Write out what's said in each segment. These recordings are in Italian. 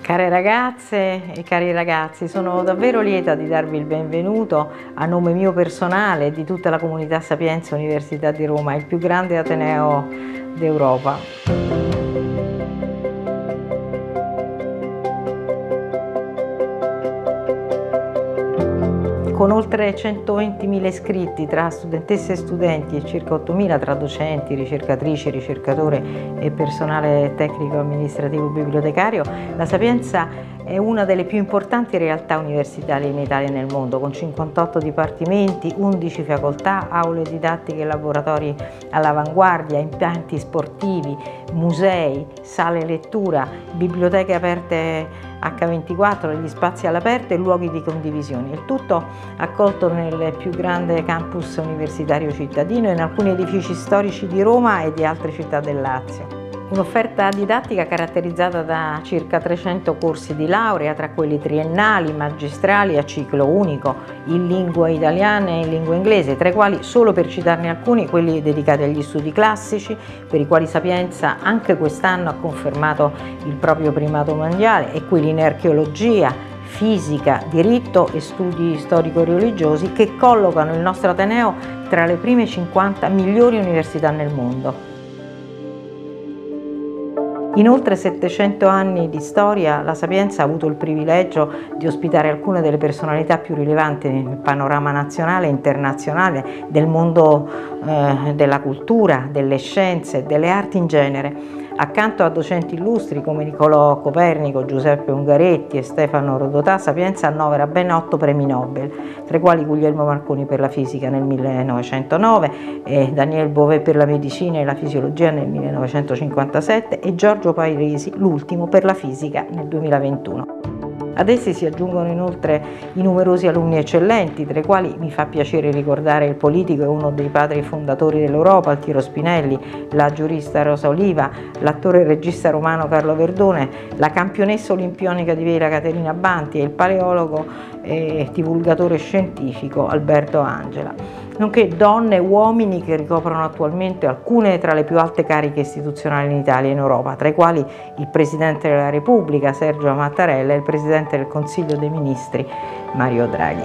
Care ragazze e cari ragazzi, sono davvero lieta di darvi il benvenuto a nome mio personale e di tutta la comunità Sapienza Università di Roma, il più grande ateneo d'Europa. Con oltre 120.000 iscritti tra studentesse e studenti e circa 8.000 tra docenti, ricercatrici, ricercatori e personale tecnico-amministrativo bibliotecario, la Sapienza è una delle più importanti realtà universitarie in Italia e nel mondo, con 58 dipartimenti, 11 facoltà, aule didattiche e laboratori all'avanguardia, impianti sportivi, musei, sale lettura, biblioteche aperte H24, gli spazi all'aperto e luoghi di condivisione. Il tutto accolto nel più grande campus universitario cittadino e in alcuni edifici storici di Roma e di altre città del Lazio. Un'offerta didattica caratterizzata da circa 300 corsi di laurea, tra quelli triennali, magistrali a ciclo unico, in lingua italiana e in lingua inglese, tra i quali, solo per citarne alcuni, quelli dedicati agli studi classici, per i quali Sapienza anche quest'anno ha confermato il proprio primato mondiale, e quelli in archeologia, fisica, diritto e studi storico-religiosi, che collocano il nostro ateneo tra le prime 50 migliori università nel mondo. In oltre 700 anni di storia, la Sapienza ha avuto il privilegio di ospitare alcune delle personalità più rilevanti nel panorama nazionale e internazionale del mondo della cultura, delle scienze e delle arti in genere. Accanto a docenti illustri come Niccolò Copernico, Giuseppe Ungaretti e Stefano Rodotà, Sapienza annovera ben 8 premi Nobel, tra i quali Guglielmo Marconi per la fisica nel 1909, e Daniel Beauvais per la medicina e la fisiologia nel 1957 e Giorgio Pairesi, l'ultimo, per la fisica nel 2021. Ad essi si aggiungono inoltre i numerosi alunni eccellenti, tra i quali mi fa piacere ricordare il politico e uno dei padri fondatori dell'Europa, Altiero Spinelli, la giurista Rosa Oliva, l'attore e regista romano Carlo Verdone, la campionessa olimpionica di vela Caterina Banti e il paleologo e divulgatore scientifico Alberto Angela, nonché donne e uomini che ricoprono attualmente alcune tra le più alte cariche istituzionali in Italia e in Europa, tra i quali il Presidente della Repubblica Sergio Mattarella e il Presidente del Consiglio dei Ministri Mario Draghi.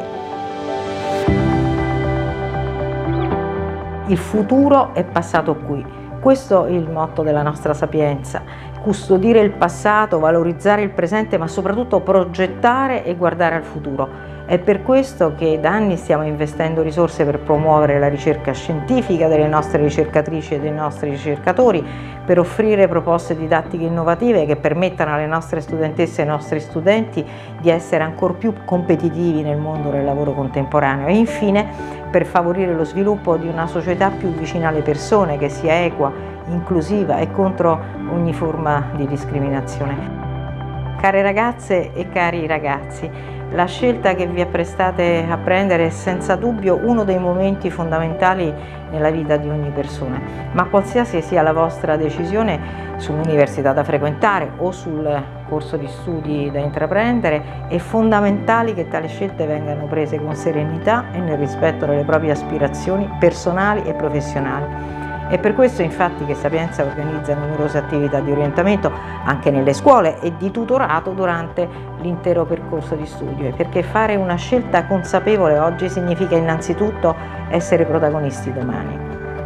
Il futuro è passato qui. Questo è il motto della nostra Sapienza: custodire il passato, valorizzare il presente, ma soprattutto progettare e guardare al futuro. È per questo che da anni stiamo investendo risorse per promuovere la ricerca scientifica delle nostre ricercatrici e dei nostri ricercatori, per offrire proposte didattiche innovative che permettano alle nostre studentesse e ai nostri studenti di essere ancor più competitivi nel mondo del lavoro contemporaneo, e infine per favorire lo sviluppo di una società più vicina alle persone, che sia equa, inclusiva e contro ogni forma di discriminazione. Care ragazze e cari ragazzi, la scelta che vi apprestate a prendere è senza dubbio uno dei momenti fondamentali nella vita di ogni persona, ma qualsiasi sia la vostra decisione sull'università da frequentare o sul corso di studi da intraprendere, è fondamentale che tali scelte vengano prese con serenità e nel rispetto delle proprie aspirazioni personali e professionali. È per questo infatti che Sapienza organizza numerose attività di orientamento anche nelle scuole e di tutorato durante l'intero percorso di studio, perché fare una scelta consapevole oggi significa innanzitutto essere protagonisti domani.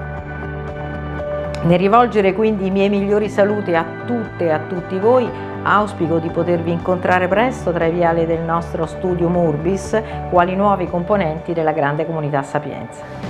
Nel rivolgere quindi i miei migliori saluti a tutte e a tutti voi, auspico di potervi incontrare presto tra i viali del nostro Studium Urbis, quali nuovi componenti della grande comunità Sapienza.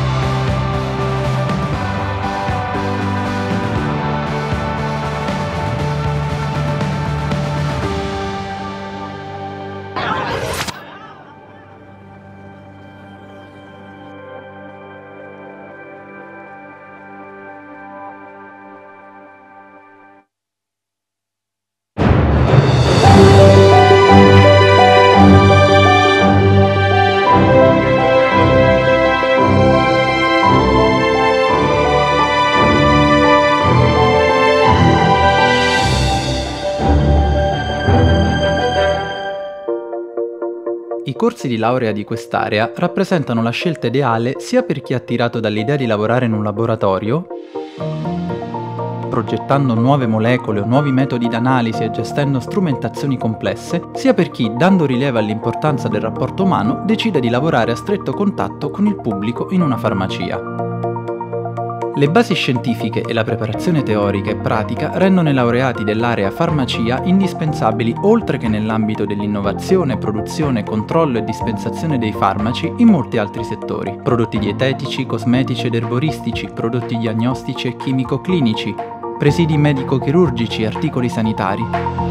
I corsi di laurea di quest'area rappresentano la scelta ideale sia per chi è attirato dall'idea di lavorare in un laboratorio, progettando nuove molecole o nuovi metodi d'analisi e gestendo strumentazioni complesse, sia per chi, dando rilievo all'importanza del rapporto umano, decide di lavorare a stretto contatto con il pubblico in una farmacia. Le basi scientifiche e la preparazione teorica e pratica rendono i laureati dell'area farmacia indispensabili oltre che nell'ambito dell'innovazione, produzione, controllo e dispensazione dei farmaci in molti altri settori: prodotti dietetici, cosmetici ed erboristici, prodotti diagnostici e chimico-clinici, presidi medico-chirurgici, articoli sanitari.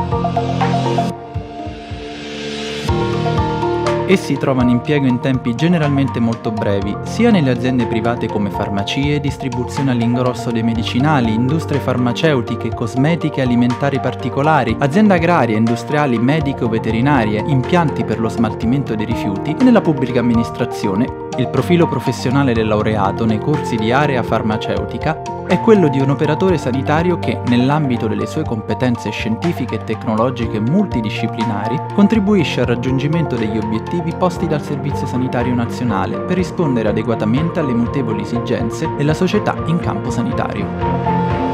Essi trovano impiego in tempi generalmente molto brevi, sia nelle aziende private come farmacie, distribuzione all'ingrosso dei medicinali, industrie farmaceutiche, cosmetiche e alimentari particolari, aziende agrarie, industriali, mediche o veterinarie, impianti per lo smaltimento dei rifiuti e nella pubblica amministrazione. Il profilo professionale del laureato nei corsi di area farmaceutica è quello di un operatore sanitario che, nell'ambito delle sue competenze scientifiche e tecnologiche multidisciplinari, contribuisce al raggiungimento degli obiettivi posti dal Servizio Sanitario Nazionale per rispondere adeguatamente alle mutevoli esigenze della società in campo sanitario.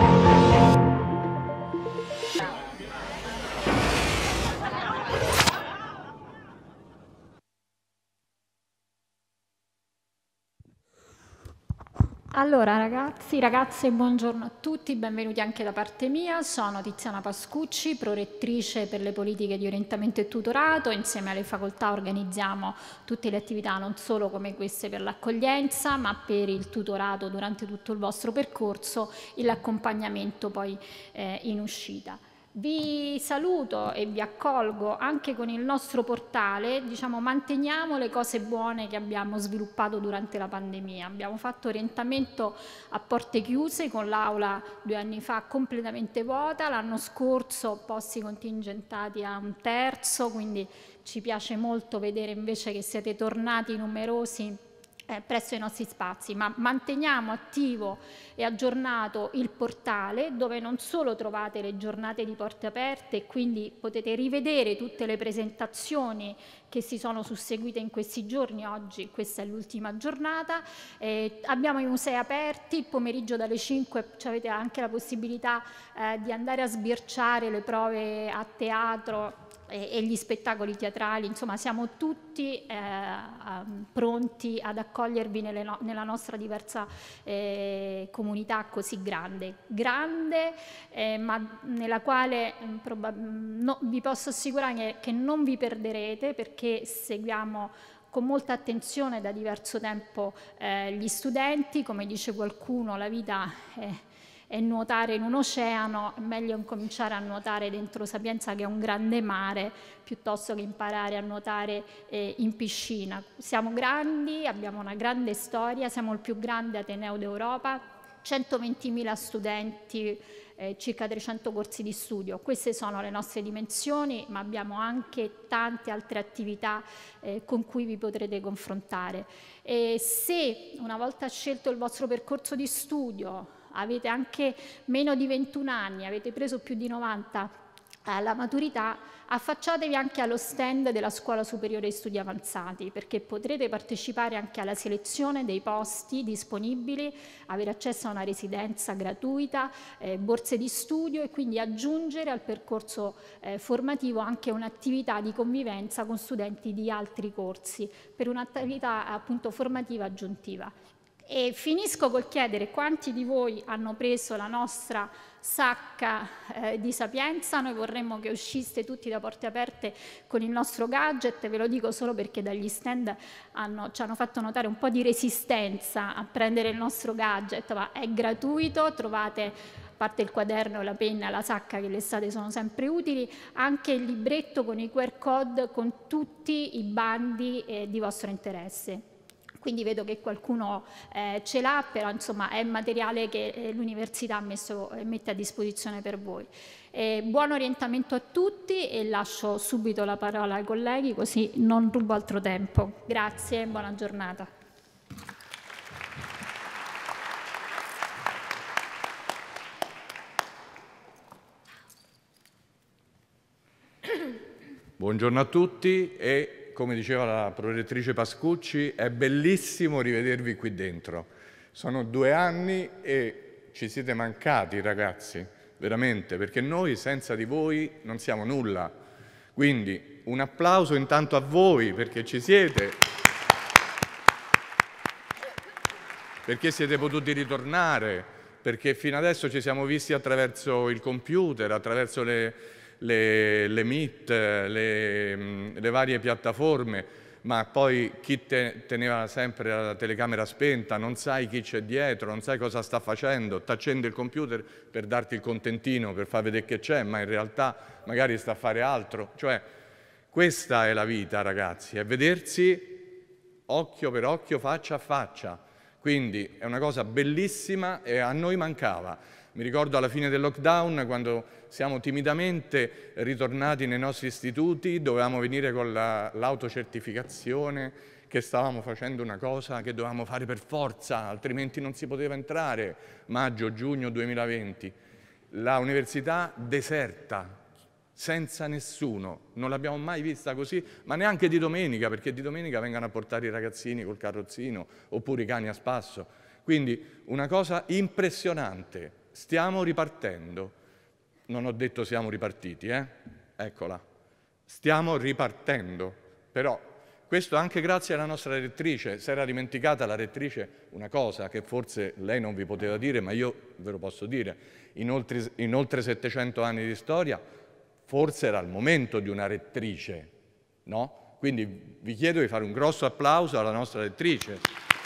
Allora ragazzi, ragazze, buongiorno a tutti, benvenuti anche da parte mia. Sono Tiziana Pascucci, prorettrice per le politiche di orientamento e tutorato. Insieme alle facoltà organizziamo tutte le attività, non solo come queste per l'accoglienza, ma per il tutorato durante tutto il vostro percorso e l'accompagnamento poi in uscita. Vi saluto e vi accolgo anche con il nostro portale, manteniamo le cose buone che abbiamo sviluppato durante la pandemia. Abbiamo fatto orientamento a porte chiuse con l'aula 2 anni fa completamente vuota, l'anno scorso posti contingentati a 1/3, quindi ci piace molto vedere invece che siete tornati numerosi presso i nostri spazi, ma manteniamo attivo e aggiornato il portale, dove non solo trovate le giornate di porte aperte e quindi potete rivedere tutte le presentazioni che si sono susseguite in questi giorni. Oggi questa è l'ultima giornata, abbiamo i musei aperti, il pomeriggio dalle 5 avete anche la possibilità di andare a sbirciare le prove a teatro e gli spettacoli teatrali. Insomma, siamo tutti pronti ad accogliervi nella nostra diversa comunità così grande, ma nella quale vi posso assicurare che non vi perderete, perché seguiamo con molta attenzione da diverso tempo gli studenti. Come dice qualcuno, la vita è nuotare in un oceano, è meglio incominciare a nuotare dentro Sapienza, che è un grande mare, piuttosto che imparare a nuotare in piscina. Siamo grandi, abbiamo una grande storia, siamo il più grande ateneo d'Europa, 120.000 studenti, circa 300 corsi di studio. Queste sono le nostre dimensioni, ma abbiamo anche tante altre attività con cui vi potrete confrontare. E se una volta scelto il vostro percorso di studio, avete anche meno di 21 anni, avete preso più di 90 alla maturità, affacciatevi anche allo stand della Scuola Superiore di Studi Avanzati, perché potrete partecipare anche alla selezione dei posti disponibili, avere accesso a una residenza gratuita, borse di studio, e quindi aggiungere al percorso formativo anche un'attività di convivenza con studenti di altri corsi, per un'attività appunto formativa aggiuntiva. E finisco col chiedere quanti di voi hanno preso la nostra sacca di Sapienza. Noi vorremmo che usciste tutti da porte aperte con il nostro gadget. Ve lo dico solo perché dagli stand ci hanno fatto notare un po' di resistenza a prendere il nostro gadget, ma è gratuito. Trovate, a parte il quaderno, la penna, la sacca, che l'estate sono sempre utili, anche il libretto con i QR code con tutti i bandi di vostro interesse. Quindi vedo che qualcuno ce l'ha, però insomma è materiale che l'università mette a disposizione per voi. Buon orientamento a tutti, e lascio subito la parola ai colleghi, così non rubo altro tempo. Grazie e buona giornata. Buongiorno a tutti e, come diceva la prorettrice Pascucci, è bellissimo rivedervi qui dentro. Sono 2 anni e ci siete mancati, ragazzi, veramente, perché noi senza di voi non siamo nulla. Quindi un applauso intanto a voi perché ci siete, perché siete potuti ritornare, perché fino adesso ci siamo visti attraverso il computer, attraverso le Meet, le varie piattaforme, ma poi chi teneva sempre la telecamera spenta, non sai chi c'è dietro, non sai cosa sta facendo, ti accende il computer per darti il contentino, per far vedere che c'è, ma in realtà magari sta a fare altro. Cioè, questa è la vita, ragazzi, è vedersi occhio per occhio, faccia a faccia. Quindi è una cosa bellissima e a noi mancava. Mi ricordo alla fine del lockdown, quando siamo timidamente ritornati nei nostri istituti, dovevamo venire con l'autocertificazione, che stavamo facendo una cosa che dovevamo fare per forza, altrimenti non si poteva entrare. Maggio-giugno 2020. La università deserta, senza nessuno. Non l'abbiamo mai vista così, ma neanche di domenica, perché di domenica vengono a portare i ragazzini col carrozzino, oppure i cani a spasso. Quindi una cosa impressionante. Stiamo ripartendo. Non ho detto siamo ripartiti, Eccola. Stiamo ripartendo. Però questo anche grazie alla nostra rettrice. Si era dimenticata la rettrice una cosa che forse lei non vi poteva dire, ma io ve lo posso dire. In oltre 700 anni di storia, forse era il momento di una rettrice, no? Quindi vi chiedo di fare un grosso applauso alla nostra rettrice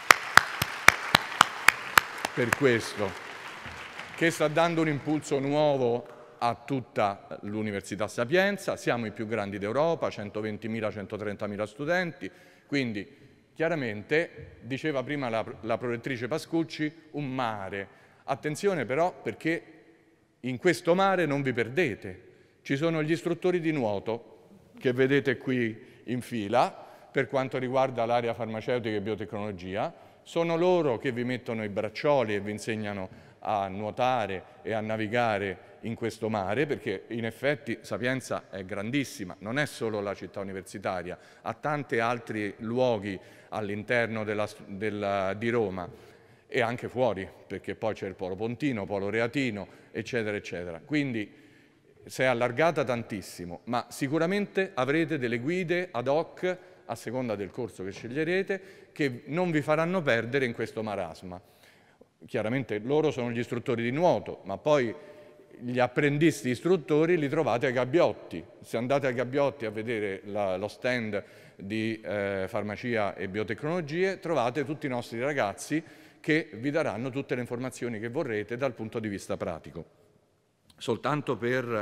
per questo, che sta dando un impulso nuovo a tutta l'Università Sapienza. Siamo i più grandi d'Europa, 120.000-130.000 studenti, quindi chiaramente, diceva prima la prorettrice Pascucci, un mare. Attenzione però, perché in questo mare non vi perdete. Ci sono gli istruttori di nuoto che vedete qui in fila per quanto riguarda l'area farmaceutica e biotecnologia. Sono loro che vi mettono i braccioli e vi insegnano a nuotare e a navigare in questo mare, perché in effetti Sapienza è grandissima, non è solo la città universitaria, ha tanti altri luoghi all'interno di Roma e anche fuori, perché poi c'è il Polo Pontino, Polo Reatino, eccetera, eccetera. Quindi si è allargata tantissimo, ma sicuramente avrete delle guide ad hoc, a seconda del corso che sceglierete, che non vi faranno perdere in questo marasma. Chiaramente loro sono gli istruttori di nuoto, ma poi gli apprendisti istruttori li trovate ai Gabbiotti. Se andate ai Gabbiotti a vedere lo stand di farmacia e biotecnologie, trovate tutti i nostri ragazzi che vi daranno tutte le informazioni che vorrete dal punto di vista pratico. Soltanto per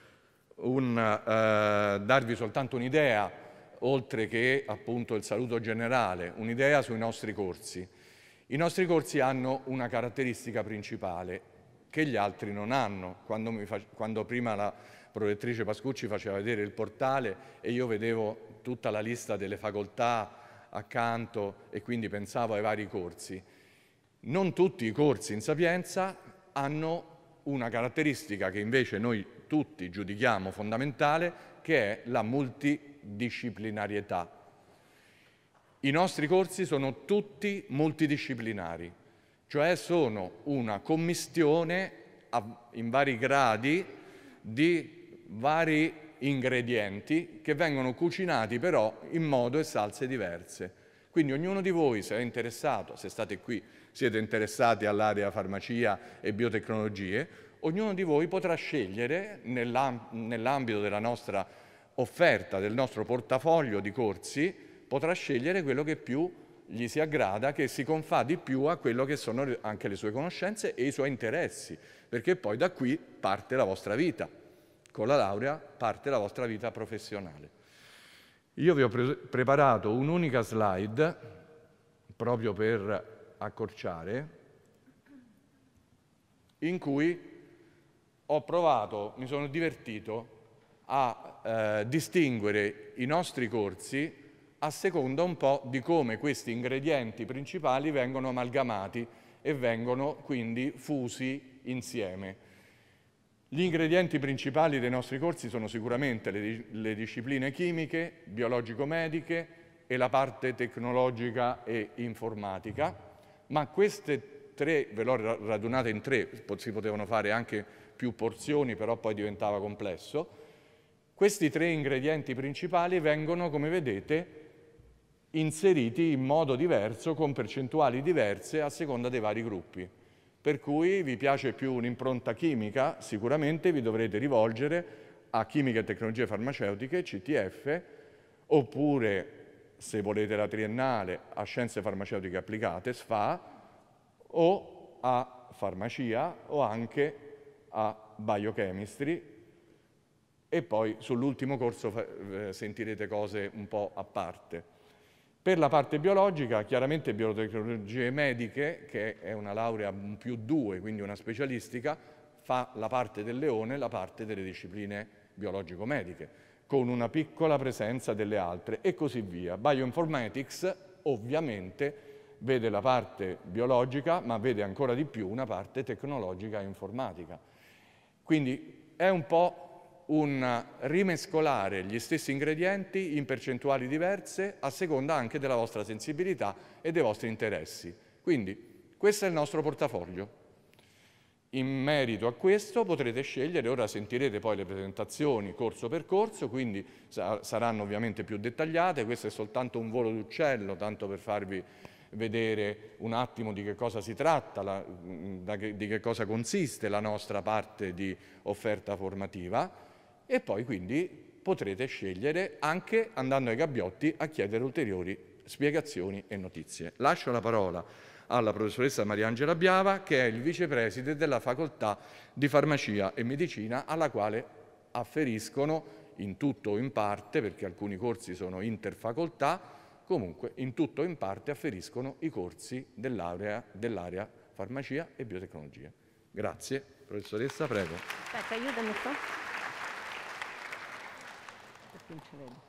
darvi soltanto un'idea, oltre che appunto il saluto generale, un'idea sui nostri corsi. I nostri corsi hanno una caratteristica principale che gli altri non hanno. Quando prima la prorettrice Pascucci faceva vedere il portale e io vedevo tutta la lista delle facoltà accanto e quindi pensavo ai vari corsi, non tutti i corsi in Sapienza hanno una caratteristica che invece noi tutti giudichiamo fondamentale, che è la multidisciplinarietà. I nostri corsi sono tutti multidisciplinari, cioè sono una commistione in vari gradi di vari ingredienti che vengono cucinati però in modo e salse diverse. Quindi ognuno di voi, se è interessato, se state qui, siete interessati all'area farmacia e biotecnologie, ognuno di voi potrà scegliere nell'ambito della nostra offerta, del nostro portafoglio di corsi, potrà scegliere quello che più gli si aggrada, che si confà di più a quello che sono anche le sue conoscenze e i suoi interessi, perché poi da qui parte la vostra vita. Con la laurea parte la vostra vita professionale. Io vi ho preparato un'unica slide, proprio per accorciare, in cui ho provato, mi sono divertito a distinguere i nostri corsi a seconda un po' di come questi ingredienti principali vengono amalgamati e vengono quindi fusi insieme. Gli ingredienti principali dei nostri corsi sono sicuramente le discipline chimiche, biologico-mediche e la parte tecnologica e informatica, ma queste 3, ve l'ho radunata in 3, si potevano fare anche più porzioni, però poi diventava complesso. Questi 3 ingredienti principali vengono, come vedete, inseriti in modo diverso, con percentuali diverse a seconda dei vari gruppi. Per cui vi piace più un'impronta chimica, sicuramente vi dovrete rivolgere a Chimica e Tecnologie Farmaceutiche, CTF, oppure, se volete la triennale, a Scienze Farmaceutiche Applicate, SFA, o a Farmacia, o anche a Biochemistry, e poi sull'ultimo corso sentirete cose un po' a parte. Per la parte biologica, chiaramente biotecnologie mediche, che è una laurea un +2, quindi una specialistica, fa la parte del leone, la parte delle discipline biologico-mediche, con una piccola presenza delle altre e così via. Bioinformatics ovviamente vede la parte biologica, ma vede ancora di più una parte tecnologica e informatica. Quindi è un po' un rimescolare gli stessi ingredienti in percentuali diverse a seconda anche della vostra sensibilità e dei vostri interessi. Quindi questo è il nostro portafoglio. In merito a questo potrete scegliere, ora sentirete poi le presentazioni corso per corso, quindi saranno ovviamente più dettagliate, questo è soltanto un volo d'uccello, tanto per farvi vedere un attimo di che cosa si tratta, di che cosa consiste la nostra parte di offerta formativa. E poi quindi potrete scegliere anche andando ai gabbiotti a chiedere ulteriori spiegazioni e notizie. Lascio la parola alla professoressa Mariangela Biava, che è il vicepresidente della facoltà di farmacia e medicina, alla quale afferiscono in tutto o in parte, perché alcuni corsi sono interfacoltà, comunque in tutto o in parte afferiscono i corsi dell'area farmacia e biotecnologia. Grazie. Professoressa, prego. Aspetta, aiutami un po'. Non ci vedo.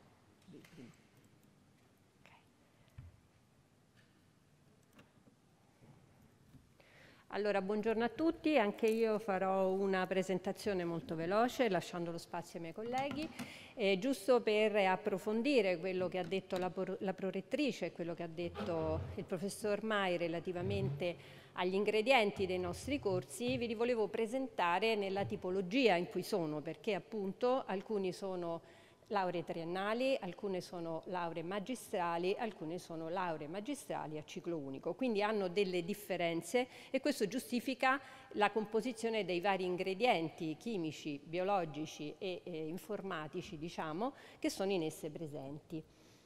Allora, buongiorno a tutti, anche io farò una presentazione molto veloce, lasciando lo spazio ai miei colleghi, giusto per approfondire quello che ha detto la prorettrice e quello che ha detto il professor Mai relativamente agli ingredienti dei nostri corsi. Vi li volevo presentare nella tipologia in cui sono, perché appunto alcuni sono lauree triennali, alcune sono lauree magistrali, alcune sono lauree magistrali a ciclo unico, quindi hanno delle differenze e questo giustifica la composizione dei vari ingredienti chimici, biologici e informatici, diciamo, che sono in esse presenti.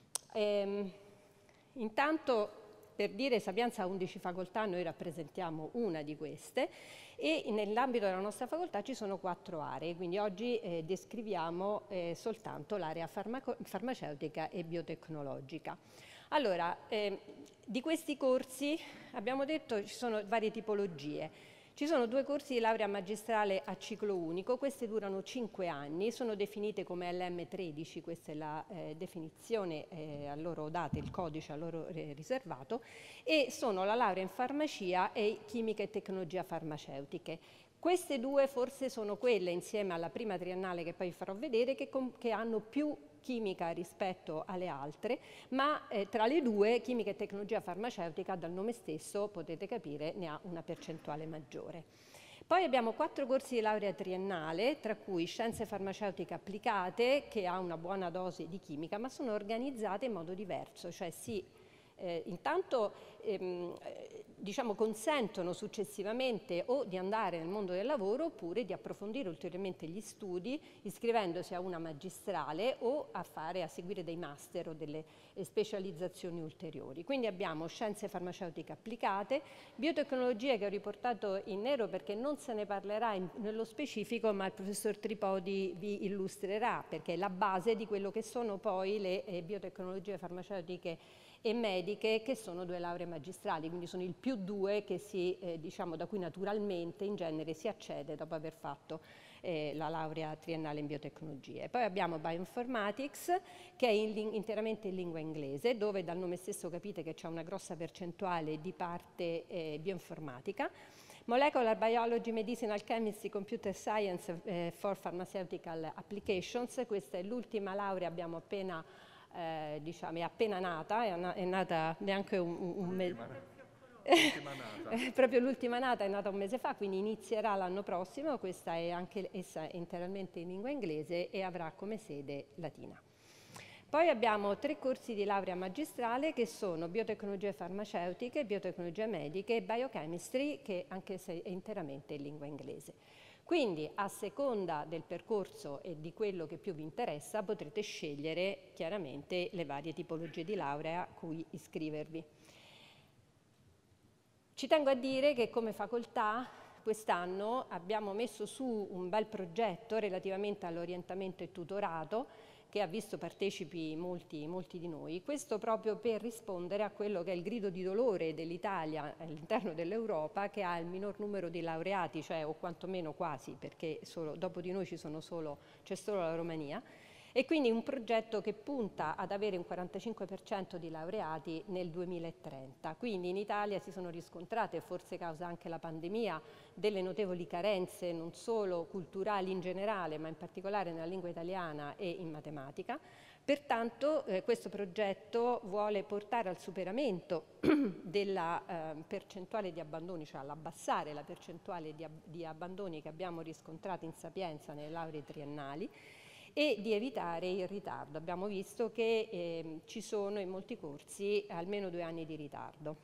Intanto, per dire, Sapienza ha 11 facoltà, noi rappresentiamo una di queste e nell'ambito della nostra facoltà ci sono 4 aree, quindi oggi descriviamo soltanto l'area farmaceutica e biotecnologica. Allora, di questi corsi abbiamo detto ci sono varie tipologie. Ci sono 2 corsi di laurea magistrale a ciclo unico, queste durano 5 anni, sono definite come LM13, questa è la definizione a loro data, il codice a loro riservato, e sono la laurea in farmacia e chimica e tecnologia farmaceutiche. Queste 2 forse sono quelle, insieme alla prima triennale che poi farò vedere, che hanno più chimica rispetto alle altre, ma tra le 2, chimica e tecnologia farmaceutica, dal nome stesso potete capire, ne ha una percentuale maggiore. Poi abbiamo 4 corsi di laurea triennale, tra cui scienze farmaceutiche applicate, che ha una buona dose di chimica, ma sono organizzate in modo diverso, cioè intanto diciamo, consentono successivamente o di andare nel mondo del lavoro oppure di approfondire ulteriormente gli studi iscrivendosi a una magistrale o a seguire dei master o delle specializzazioni ulteriori. Quindi abbiamo scienze farmaceutiche applicate, biotecnologie che ho riportato in nero perché non se ne parlerà nello specifico, ma il professor Tripodi vi illustrerà perché è la base di quello che sono poi le biotecnologie farmaceutiche e mediche, che sono 2 lauree magistrali, quindi sono il +2 che diciamo, da cui naturalmente in genere si accede dopo aver fatto la laurea triennale in biotecnologie. Poi abbiamo Bioinformatics, che è interamente in lingua inglese, dove dal nome stesso capite che c'è una grossa percentuale di parte bioinformatica. Molecular Biology, Medicinal Chemistry, Computer Science for Pharmaceutical Applications, questa è l'ultima laurea, abbiamo appena diciamo, è appena nata, è nata neanche un mese. Proprio l'ultima nata è nata un mese fa, quindi inizierà l'anno prossimo. Questa è anche essa interamente in lingua inglese e avrà come sede Latina. Poi abbiamo 3 corsi di laurea magistrale che sono biotecnologie farmaceutiche, biotecnologie mediche e biochemistry, che anche se è interamente in lingua inglese. Quindi a seconda del percorso e di quello che più vi interessa potrete scegliere chiaramente le varie tipologie di laurea a cui iscrivervi. Ci tengo a dire che come facoltà quest'anno abbiamo messo su un bel progetto relativamente all'orientamento e tutorato che ha visto partecipi molti di noi, questo proprio per rispondere a quello che è il grido di dolore dell'Italia all'interno dell'Europa, che ha il minor numero di laureati, cioè o quantomeno quasi, perché dopo di noi c'è solo la Romania, e quindi un progetto che punta ad avere un 45% di laureati nel 2030. Quindi in Italia si sono riscontrate, forse causa anche la pandemia, delle notevoli carenze non solo culturali in generale, ma in particolare nella lingua italiana e in matematica. Pertanto questo progetto vuole portare al superamento della percentuale di abbandoni, cioè all'abbassare la percentuale di abbandoni che abbiamo riscontrato in Sapienza nelle lauree triennali, e di evitare il ritardo. Abbiamo visto che ci sono in molti corsi almeno 2 anni di ritardo.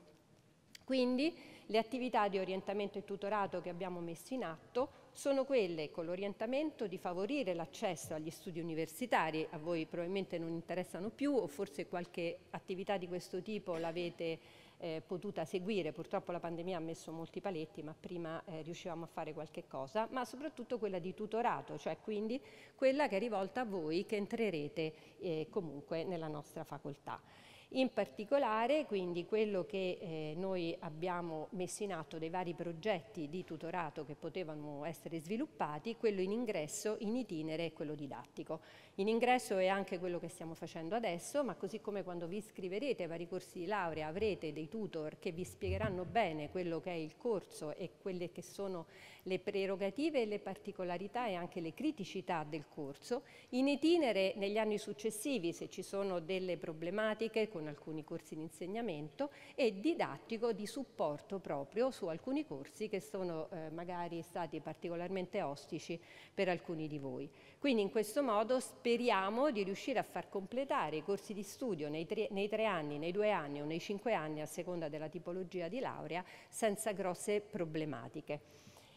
Quindi le attività di orientamento e tutorato che abbiamo messo in atto sono quelle, con l'orientamento, di favorire l'accesso agli studi universitari. A voi probabilmente non interessano più, o forse qualche attività di questo tipo l'avete potuta seguire. Purtroppo la pandemia ha messo molti paletti, ma prima riuscivamo a fare qualche cosa, ma soprattutto quella di tutorato, cioè quindi quella che è rivolta a voi che entrerete comunque nella nostra facoltà. In particolare, quindi, quello che noi abbiamo messo in atto dei vari progetti di tutorato che potevano essere sviluppati, quello in ingresso, in itinere e quello didattico. In ingresso è anche quello che stiamo facendo adesso, ma così come quando vi iscriverete ai vari corsi di laurea avrete dei tutor che vi spiegheranno bene quello che è il corso e quelle che sono le prerogative e le particolarità e anche le criticità del corso. In itinere, negli anni successivi, se ci sono delle problematiche con alcuni corsi di insegnamento, e didattico di supporto proprio su alcuni corsi che sono magari stati particolarmente ostici per alcuni di voi. Quindi in questo modo speriamo di riuscire a far completare i corsi di studio nei 3 anni, nei 2 anni o nei 5 anni, a seconda della tipologia di laurea, senza grosse problematiche.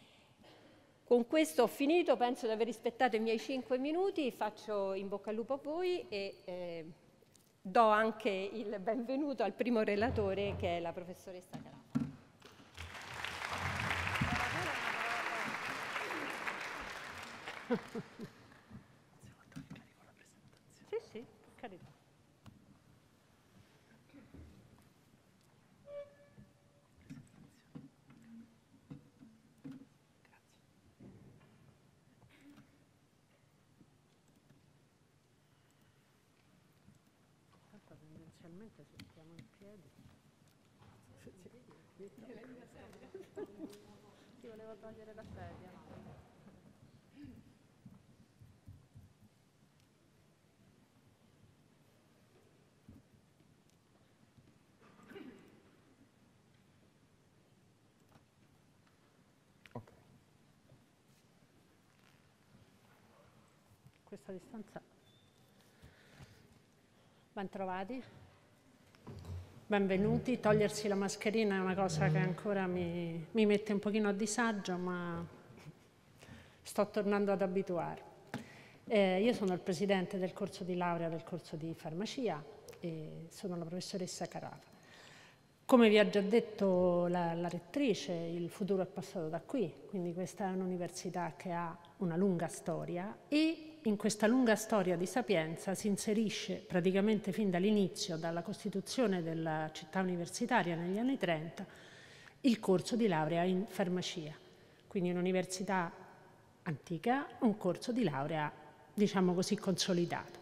Con questo ho finito, penso di aver rispettato i miei 5 minuti, faccio in bocca al lupo a voi e do anche il benvenuto al primo relatore, che è la professoressa Carafa. Sì, carità. Tendenzialmente se stiamo in piedi. Ti volevo togliere la sedia. Okay. Questa distanza. Bentrovati. Benvenuti. Togliersi la mascherina è una cosa che ancora mi mette un pochino a disagio, ma sto tornando ad abituare. Io sono il presidente del corso di laurea del corso di farmacia e sono la professoressa Carafa. Come vi ha già detto la rettrice, il futuro è passato da qui, quindi questa è un'università che ha una lunga storia e in questa lunga storia di Sapienza si inserisce praticamente fin dall'inizio, dalla costituzione della città universitaria negli anni 30, il corso di laurea in farmacia. Quindi un'università antica, un corso di laurea, diciamo così, consolidato.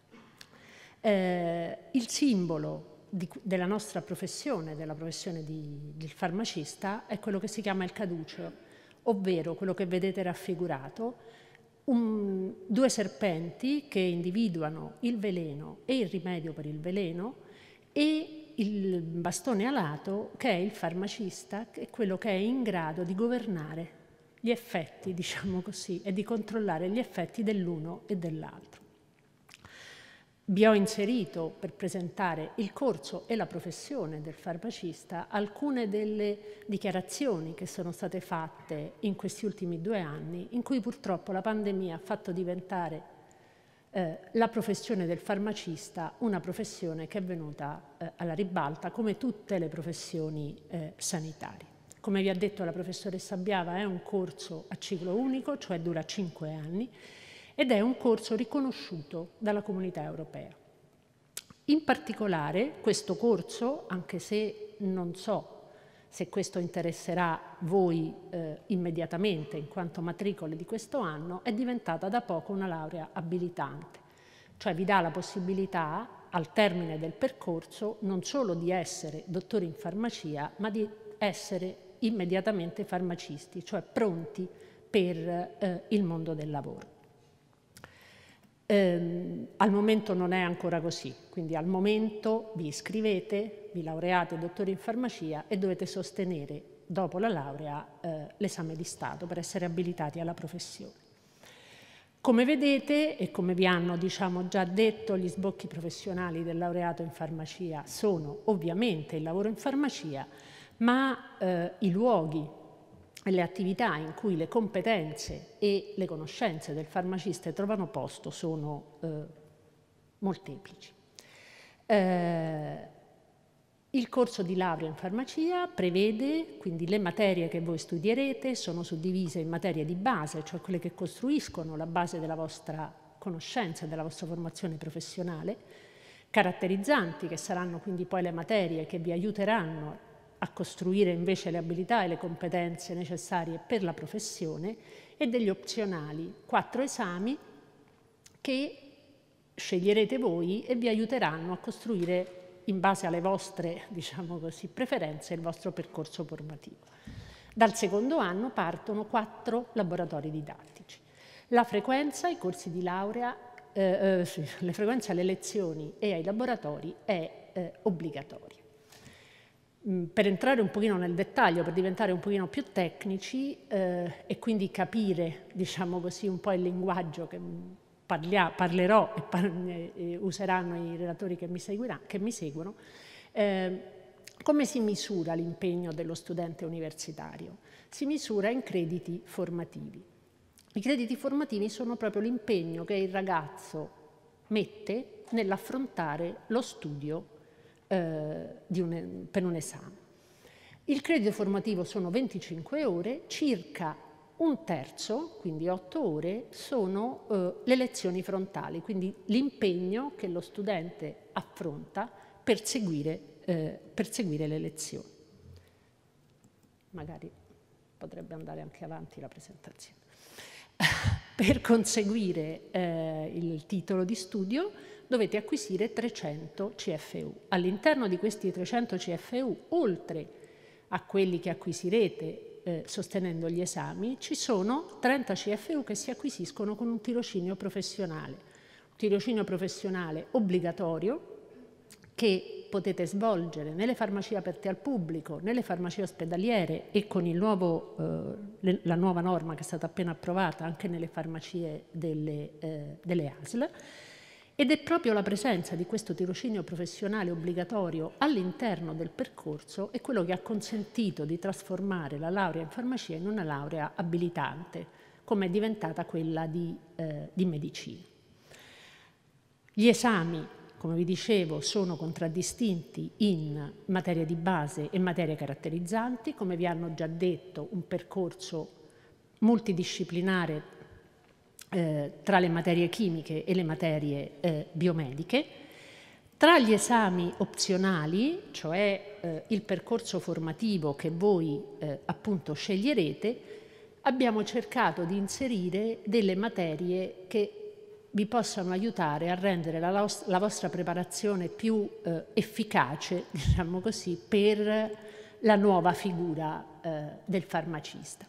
Il simbolo della nostra professione, della professione del farmacista, è quello che si chiama il caduceo, ovvero quello che vedete raffigurato, 2 serpenti che individuano il veleno e il rimedio per il veleno e il bastone alato, che è il farmacista, che è quello che è in grado di governare gli effetti, diciamo così, e di controllare gli effetti dell'uno e dell'altro. Vi ho inserito, per presentare il corso e la professione del farmacista, alcune delle dichiarazioni che sono state fatte in questi ultimi 2 anni, in cui purtroppo la pandemia ha fatto diventare la professione del farmacista una professione che è venuta alla ribalta, come tutte le professioni sanitarie. Come vi ha detto la professoressa Biava, è un corso a ciclo unico, cioè dura 5 anni, ed è un corso riconosciuto dalla Comunità Europea. In particolare questo corso, anche se non so se questo interesserà voi immediatamente in quanto matricole di questo anno, è diventata da poco una laurea abilitante, cioè vi dà la possibilità al termine del percorso non solo di essere dottori in farmacia, ma di essere immediatamente farmacisti, cioè pronti per il mondo del lavoro. Al momento non è ancora così, quindi al momento vi iscrivete, vi laureate dottori in farmacia e dovete sostenere dopo la laurea l'esame di Stato per essere abilitati alla professione. Come vedete e come vi hanno già detto, gli sbocchi professionali del laureato in farmacia sono ovviamente il lavoro in farmacia, ma i luoghi e le attività in cui le competenze e le conoscenze del farmacista trovano posto sono molteplici. Il corso di laurea in farmacia prevede, quindi le materie che voi studierete sono suddivise in materie di base, cioè quelle che costruiscono la base della vostra conoscenza e della vostra formazione professionale, caratterizzanti, che saranno quindi poi le materie che vi aiuteranno a costruire invece le abilità e le competenze necessarie per la professione, e degli opzionali, 4 esami che sceglierete voi e vi aiuteranno a costruire, in base alle vostre, diciamo così, preferenze, il vostro percorso formativo. Dal secondo anno partono 4 laboratori didattici. La frequenza ai corsi di laurea, le frequenze alle lezioni e ai laboratori è obbligatoria. Per entrare un pochino nel dettaglio, per diventare un pochino più tecnici e quindi capire, diciamo così, un po' il linguaggio che parlerò e useranno i relatori che mi seguono, come si misura l'impegno dello studente universitario? Si misura in crediti formativi. I crediti formativi sono proprio l'impegno che il ragazzo mette nell'affrontare lo studio per un esame. Il credito formativo sono 25 ore, circa un terzo, quindi 8 ore, sono le lezioni frontali, quindi l'impegno che lo studente affronta per seguire le lezioni. Magari potrebbe andare anche avanti la presentazione. Per conseguire il titolo di studio dovete acquisire 300 CFU. All'interno di questi 300 CFU, oltre a quelli che acquisirete sostenendo gli esami, ci sono 30 CFU che si acquisiscono con un tirocinio professionale. Un tirocinio professionale obbligatorio che potete svolgere nelle farmacie aperte al pubblico, nelle farmacie ospedaliere e con la nuova norma che è stata appena approvata anche nelle farmacie delle ASL. Ed è proprio la presenza di questo tirocinio professionale obbligatorio all'interno del percorso è quello che ha consentito di trasformare la laurea in farmacia in una laurea abilitante, come è diventata quella di medicina. Gli esami, come vi dicevo, sono contraddistinti in materie di base e materie caratterizzanti, come vi hanno già detto, un percorso multidisciplinare tra le materie chimiche e le materie biomediche. Tra gli esami opzionali, cioè il percorso formativo che voi appunto sceglierete, abbiamo cercato di inserire delle materie che vi possano aiutare a rendere la vostra preparazione più efficace, diciamo così, per la nuova figura del farmacista.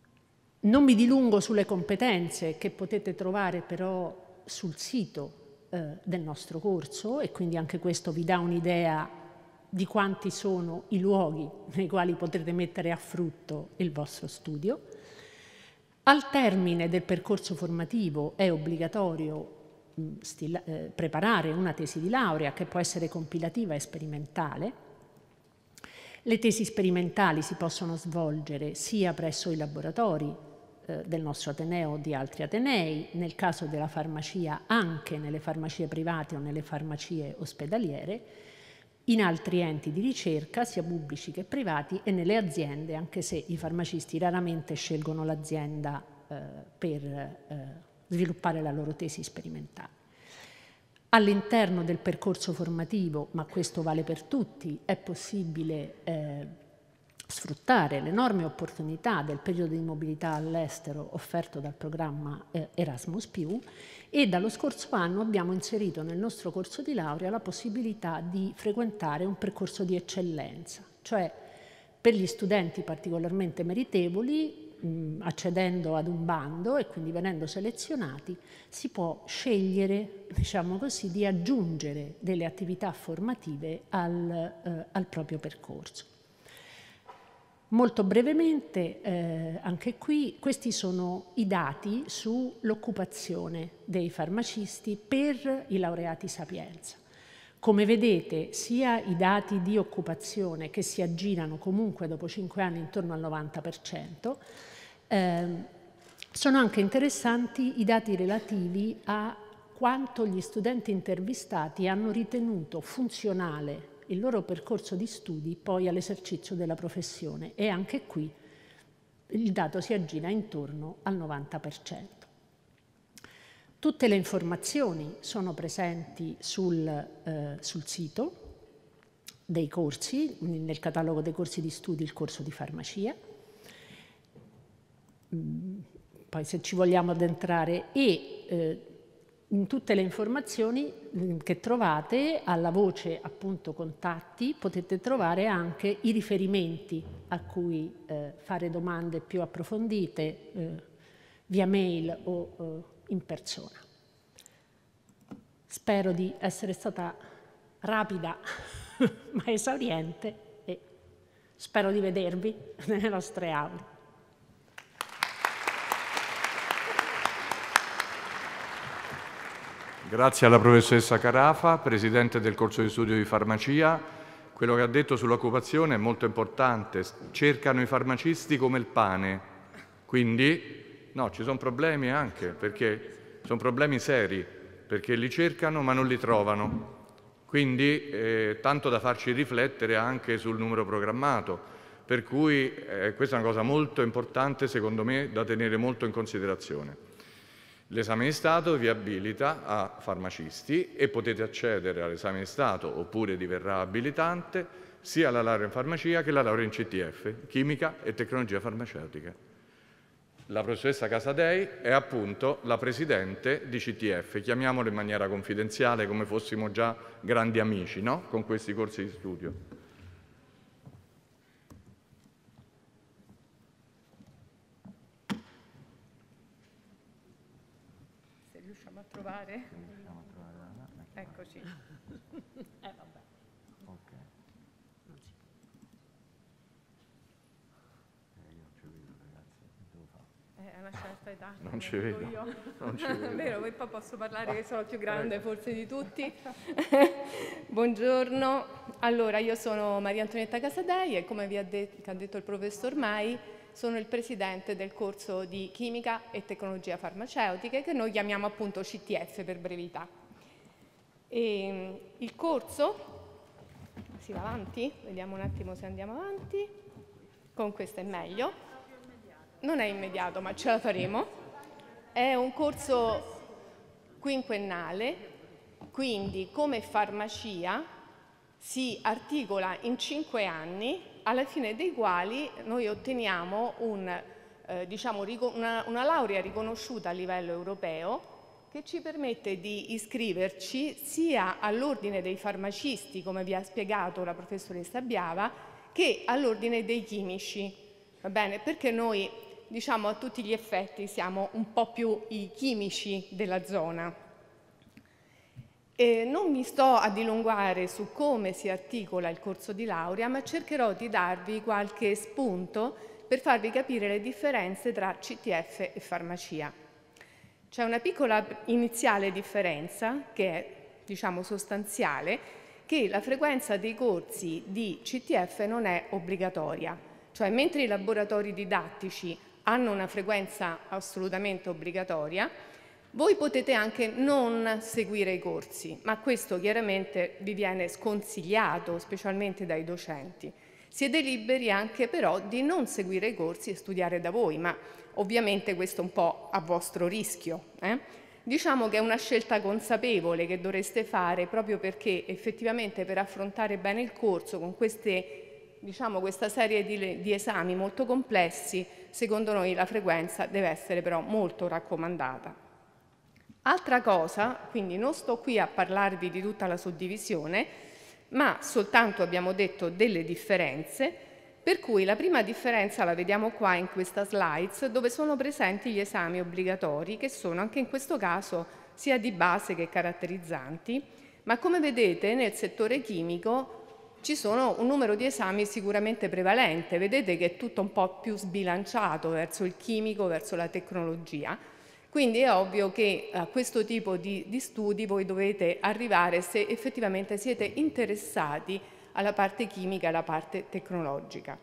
Non mi dilungo sulle competenze che potete trovare però sul sito del nostro corso, e quindi anche questo vi dà un'idea di quanti sono i luoghi nei quali potrete mettere a frutto il vostro studio. Al termine del percorso formativo è obbligatorio preparare una tesi di laurea, che può essere compilativa e sperimentale. Le tesi sperimentali si possono svolgere sia presso i laboratori del nostro Ateneo o di altri Atenei, nel caso della farmacia anche nelle farmacie private o nelle farmacie ospedaliere, in altri enti di ricerca, sia pubblici che privati, e nelle aziende, anche se i farmacisti raramente scelgono l'azienda per sviluppare la loro tesi sperimentale. All'interno del percorso formativo, ma questo vale per tutti, è possibile sfruttare l'enorme opportunità del periodo di mobilità all'estero offerto dal programma Erasmus+, e dallo scorso anno abbiamo inserito nel nostro corso di laurea la possibilità di frequentare un percorso di eccellenza, cioè per gli studenti particolarmente meritevoli, accedendo ad un bando e quindi venendo selezionati, si può scegliere, diciamo così, di aggiungere delle attività formative al proprio percorso. Molto brevemente, anche qui, questi sono i dati sull'occupazione dei farmacisti per i laureati Sapienza. Come vedete, sia i dati di occupazione, che si aggirano comunque dopo 5 anni intorno al 90%, sono anche interessanti i dati relativi a quanto gli studenti intervistati hanno ritenuto funzionale il loro percorso di studi poi all'esercizio della professione, e anche qui il dato si aggira intorno al 90%. Tutte le informazioni sono presenti sul sito dei corsi, nel catalogo dei corsi di studi, il corso di farmacia. Poi, se ci vogliamo addentrare, in tutte le informazioni che trovate, alla voce appunto contatti, potete trovare anche i riferimenti a cui fare domande più approfondite via mail o in persona. Spero di essere stata rapida ma esauriente, e spero di vedervi nelle nostre aule. Grazie alla professoressa Carafa, presidente del corso di studio di farmacia. Quello che ha detto sull'occupazione è molto importante. Cercano i farmacisti come il pane. Quindi, no, ci sono problemi anche, perché sono problemi seri, perché li cercano ma non li trovano. Quindi, tanto da farci riflettere anche sul numero programmato. Per cui questa è una cosa molto importante, secondo me, da tenere molto in considerazione. L'esame di Stato vi abilita a farmacisti e potete accedere all'esame di Stato, oppure diverrà abilitante, sia la laurea in farmacia che la laurea in CTF, chimica e tecnologia farmaceutica. La professoressa Casadei è appunto la presidente di CTF, chiamiamola in maniera confidenziale come fossimo già grandi amici, no? Con questi corsi di studio. Trovare? Eccoci. Vabbè. Ok. Non si può. Io non ci vedo, ragazzi, che devo fare? È una certa età. Non ci vedo. Io. Non ci vedo. Vero, poi posso parlare che sono più grande forse di tutti. Buongiorno. Allora, io sono Maria Antonietta Casadei e, come vi ha detto il professor Mai, sono il presidente del corso di chimica e tecnologia farmaceutiche, che noi chiamiamo appunto CTF per brevità. E il corso, si va avanti? Vediamo un attimo se andiamo avanti. Con questo è meglio. Non è immediato, ma ce la faremo. È un corso quinquennale, quindi come farmacia si articola in 5 anni, alla fine dei quali noi otteniamo una laurea riconosciuta a livello europeo, che ci permette di iscriverci sia all'ordine dei farmacisti, come vi ha spiegato la professoressa Biava, che all'ordine dei chimici, va bene? Perché noi, diciamo, a tutti gli effetti siamo un po' più i chimici della zona. Non mi sto a dilungare su come si articola il corso di laurea, ma cercherò di darvi qualche spunto per farvi capire le differenze tra CTF e farmacia. C'è una piccola iniziale differenza, che è, diciamo, sostanziale, che la frequenza dei corsi di CTF non è obbligatoria. Cioè, mentre i laboratori didattici hanno una frequenza assolutamente obbligatoria, voi potete anche non seguire i corsi, ma questo chiaramente vi viene sconsigliato, specialmente dai docenti. Siete liberi anche però di non seguire i corsi e studiare da voi, ma ovviamente questo un po' a vostro rischio. Diciamo che è una scelta consapevole che dovreste fare proprio perché effettivamente per affrontare bene il corso con questa serie di esami molto complessi, secondo noi la frequenza deve essere però molto raccomandata. Altra cosa, quindi non sto qui a parlarvi di tutta la suddivisione, ma soltanto abbiamo detto delle differenze, per cui la prima differenza la vediamo qua in questa slide, dove sono presenti gli esami obbligatori, che sono anche in questo caso sia di base che caratterizzanti, ma come vedete nel settore chimico ci sono un numero di esami sicuramente prevalente, vedete che è tutto un po' più sbilanciato verso il chimico, verso la tecnologia. Quindi è ovvio che a questo tipo di studi voi dovete arrivare se effettivamente siete interessati alla parte chimica e alla parte tecnologica.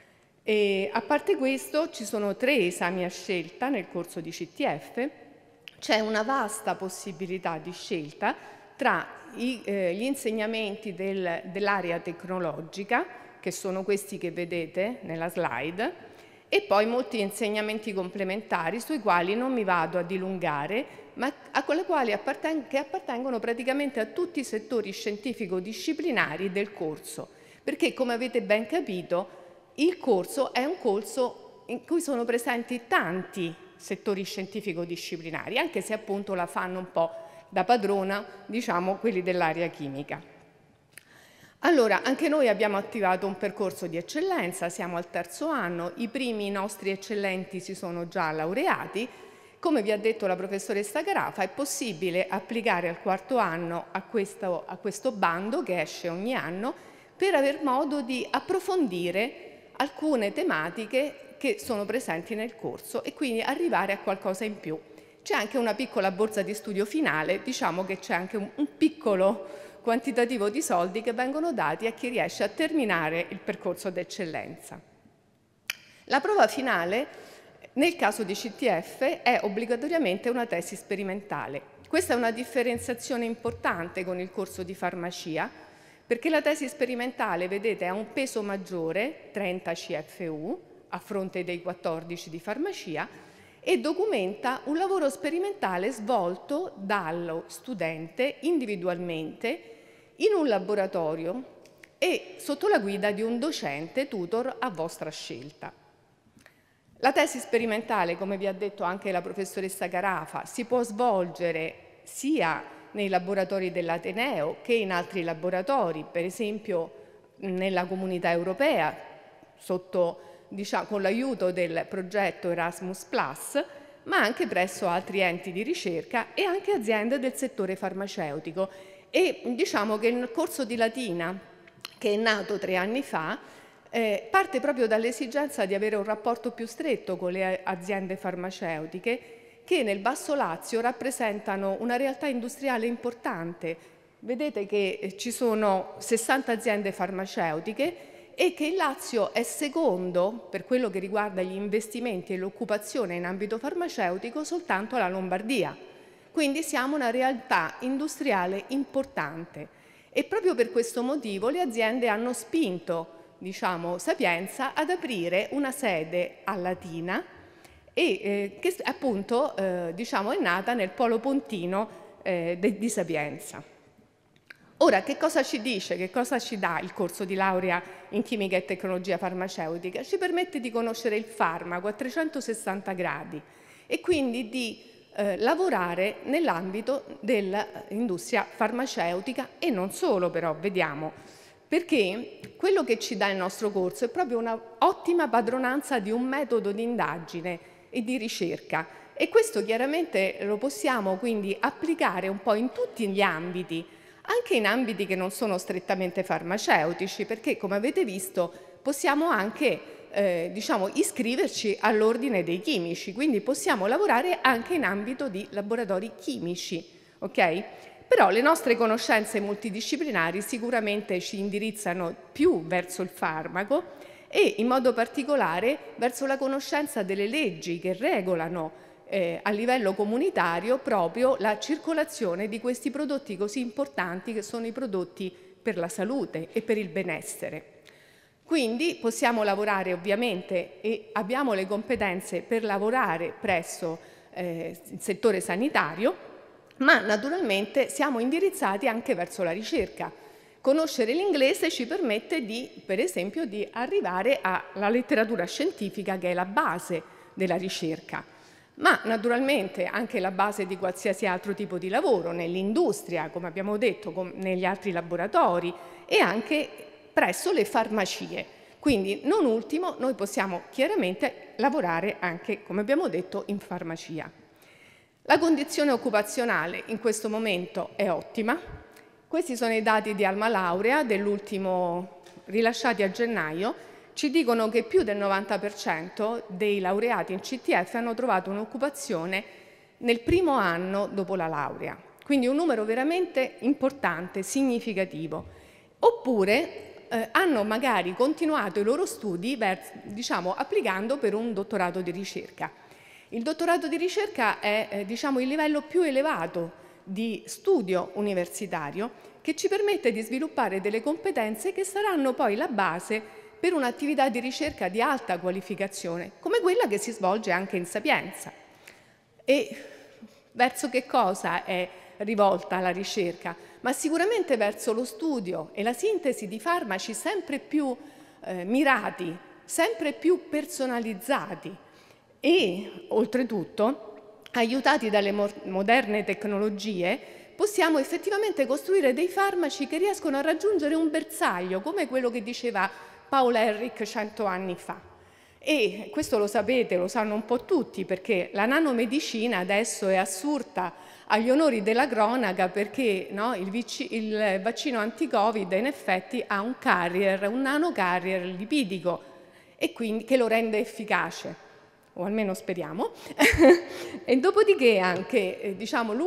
E a parte questo ci sono 3 esami a scelta nel corso di CTF, c'è una vasta possibilità di scelta tra gli insegnamenti dell'area tecnologica, che sono questi che vedete nella slide, e poi molti insegnamenti complementari sui quali non mi vado a dilungare, ma che appartengono praticamente a tutti i settori scientifico-disciplinari del corso, perché come avete ben capito il corso è un corso in cui sono presenti tanti settori scientifico-disciplinari, anche se appunto la fanno un po' da padrona, diciamo, quelli dell'area chimica. Allora, anche noi abbiamo attivato un percorso di eccellenza, siamo al 3° anno, i primi nostri eccellenti si sono già laureati. Come vi ha detto la professoressa Carafa, è possibile applicare al 4° anno a questo bando che esce ogni anno per aver modo di approfondire alcune tematiche che sono presenti nel corso e quindi arrivare a qualcosa in più. C'è anche una piccola borsa di studio finale, diciamo che c'è anche un piccolo quantitativo di soldi che vengono dati a chi riesce a terminare il percorso d'eccellenza. La prova finale, nel caso di CTF, è obbligatoriamente una tesi sperimentale. Questa è una differenziazione importante con il corso di farmacia, perché la tesi sperimentale, vedete, ha un peso maggiore, 30 CFU, a fronte dei 14 di farmacia, e documenta un lavoro sperimentale svolto dallo studente individualmente in un laboratorio e sotto la guida di un docente tutor a vostra scelta. La tesi sperimentale, come vi ha detto anche la professoressa Carafa, si può svolgere sia nei laboratori dell'Ateneo che in altri laboratori, per esempio nella Comunità Europea, con l'aiuto del progetto Erasmus+, ma anche presso altri enti di ricerca e anche aziende del settore farmaceutico. E diciamo che il corso di Latina, che è nato 3 anni fa, parte proprio dall'esigenza di avere un rapporto più stretto con le aziende farmaceutiche che nel Basso Lazio rappresentano una realtà industriale importante. Vedete che ci sono 60 aziende farmaceutiche e che il Lazio è secondo, per quello che riguarda gli investimenti e l'occupazione in ambito farmaceutico, soltanto alla Lombardia. Quindi siamo una realtà industriale importante e proprio per questo motivo le aziende hanno spinto, Sapienza ad aprire una sede a Latina e che appunto è nata nel Polo Pontino di Sapienza. Ora, che cosa ci dice, che cosa ci dà il corso di laurea in chimica e tecnologia farmaceutica? Ci permette di conoscere il farmaco a 360 gradi e quindi di lavorare nell'ambito dell'industria farmaceutica e non solo, però, vediamo, perché quello che ci dà il nostro corso è proprio una ottima padronanza di un metodo di indagine e di ricerca E questo chiaramente lo possiamo quindi applicare un po' in tutti gli ambiti, anche in ambiti che non sono strettamente farmaceutici, perché come avete visto possiamo anche iscriverci all'ordine dei chimici, quindi possiamo lavorare anche in ambito di laboratori chimici, ok? Però le nostre conoscenze multidisciplinari sicuramente ci indirizzano più verso il farmaco e in modo particolare verso la conoscenza delle leggi che regolano a livello comunitario proprio la circolazione di questi prodotti così importanti che sono i prodotti per la salute e per il benessere. Quindi possiamo lavorare ovviamente e abbiamo le competenze per lavorare presso il settore sanitario, ma naturalmente siamo indirizzati anche verso la ricerca. Conoscere l'inglese ci permette per esempio, di arrivare alla letteratura scientifica che è la base della ricerca, ma naturalmente anche la base di qualsiasi altro tipo di lavoro, nell'industria, come abbiamo detto, negli altri laboratori e anche presso le farmacie. Quindi, non ultimo, noi possiamo chiaramente lavorare anche, come abbiamo detto, in farmacia. La condizione occupazionale in questo momento è ottima. Questi sono i dati di Alma Laurea dell'ultimo rilasciati a gennaio. Ci dicono che più del 90% dei laureati in CTF hanno trovato un'occupazione nel primo anno dopo la laurea. Quindi un numero veramente importante, significativo. Oppure hanno magari continuato i loro studi, applicando per un dottorato di ricerca. Il dottorato di ricerca è il livello più elevato di studio universitario che ci permette di sviluppare delle competenze che saranno poi la base per un'attività di ricerca di alta qualificazione, come quella che si svolge anche in Sapienza. E verso che cosa è rivolta la ricerca? Ma sicuramente verso lo studio e la sintesi di farmaci sempre più mirati, sempre più personalizzati e, oltretutto, aiutati dalle moderne tecnologie, possiamo effettivamente costruire dei farmaci che riescono a raggiungere un bersaglio, come quello che diceva Paul Ehrlich 100 anni fa. E questo lo sapete, lo sanno un po' tutti, perché la nanomedicina adesso è assurta agli onori della cronaca perché il vaccino anti-Covid in effetti ha un carrier, un nanocarrier lipidico e quindi che lo rende efficace, o almeno speriamo. E dopodiché anche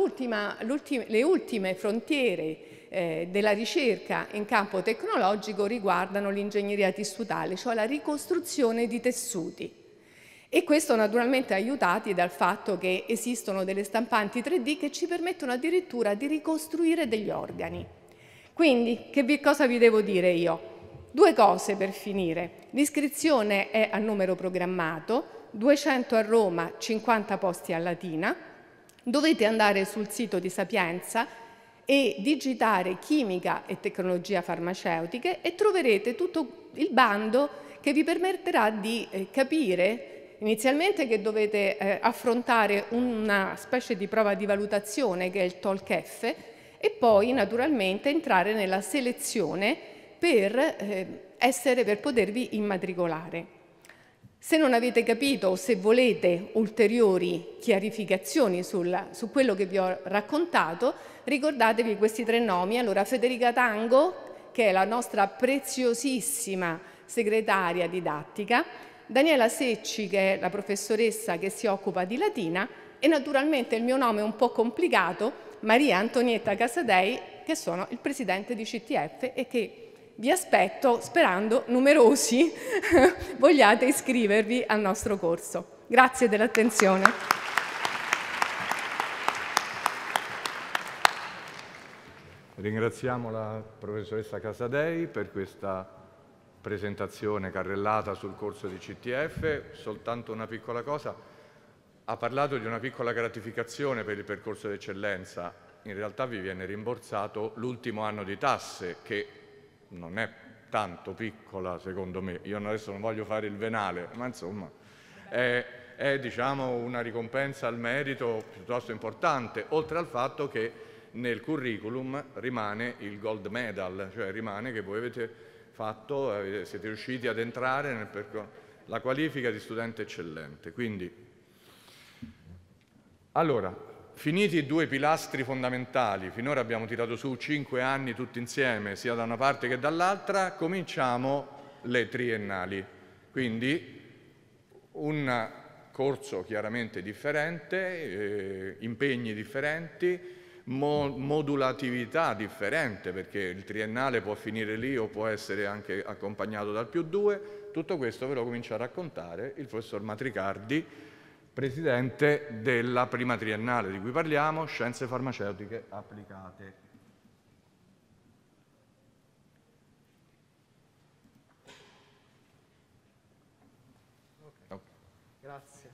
le ultime frontiere della ricerca in campo tecnologico riguardano l'ingegneria tessutale, cioè la ricostruzione di tessuti. E questo naturalmente aiutati dal fatto che esistono delle stampanti 3D che ci permettono addirittura di ricostruire degli organi. Quindi, cosa vi devo dire io? 2 cose per finire. L'iscrizione è a numero programmato, 200 a Roma, 50 posti a Latina. Dovete andare sul sito di Sapienza e digitare chimica e tecnologia farmaceutiche e troverete tutto il bando che vi permetterà di capire inizialmente che dovete affrontare una specie di prova di valutazione che è il TOLC-F e poi naturalmente entrare nella selezione per potervi immatricolare. Se non avete capito o se volete ulteriori chiarificazioni su quello che vi ho raccontato, ricordatevi questi 3 nomi. Allora, Federica Tango, che è la nostra preziosissima segretaria didattica, Daniela Secci, che è la professoressa che si occupa di latina, e naturalmente il mio nome è un po' complicato, Maria Antonietta Casadei, che sono il presidente di CTF e che vi aspetto sperando numerosi vogliate iscrivervi al nostro corso. Grazie dell'attenzione. Ringraziamo la professoressa Casadei per questa presentazione carrellata sul corso di CTF. Soltanto una piccola cosa, ha parlato di una piccola gratificazione per il percorso d'eccellenza. In realtà vi viene rimborsato l'ultimo anno di tasse, che non è tanto piccola secondo me. Io adesso non voglio fare il venale, ma insomma è una ricompensa al merito piuttosto importante, oltre al fatto che nel curriculum rimane il gold medal, cioè rimane che voi avete siete riusciti ad entrare la qualifica di studente eccellente. Quindi Allora, finiti i 2 pilastri fondamentali, finora abbiamo tirato su 5 anni tutti insieme, sia da una parte che dall'altra, cominciamo le triennali. Quindi un corso chiaramente differente, impegni differenti, modulatività differente, perché il triennale può finire lì o può essere anche accompagnato dal +2. Tutto questo ve lo comincia a raccontare il professor Matricardi, presidente della prima triennale di cui parliamo, Scienze Farmaceutiche Applicate. Grazie.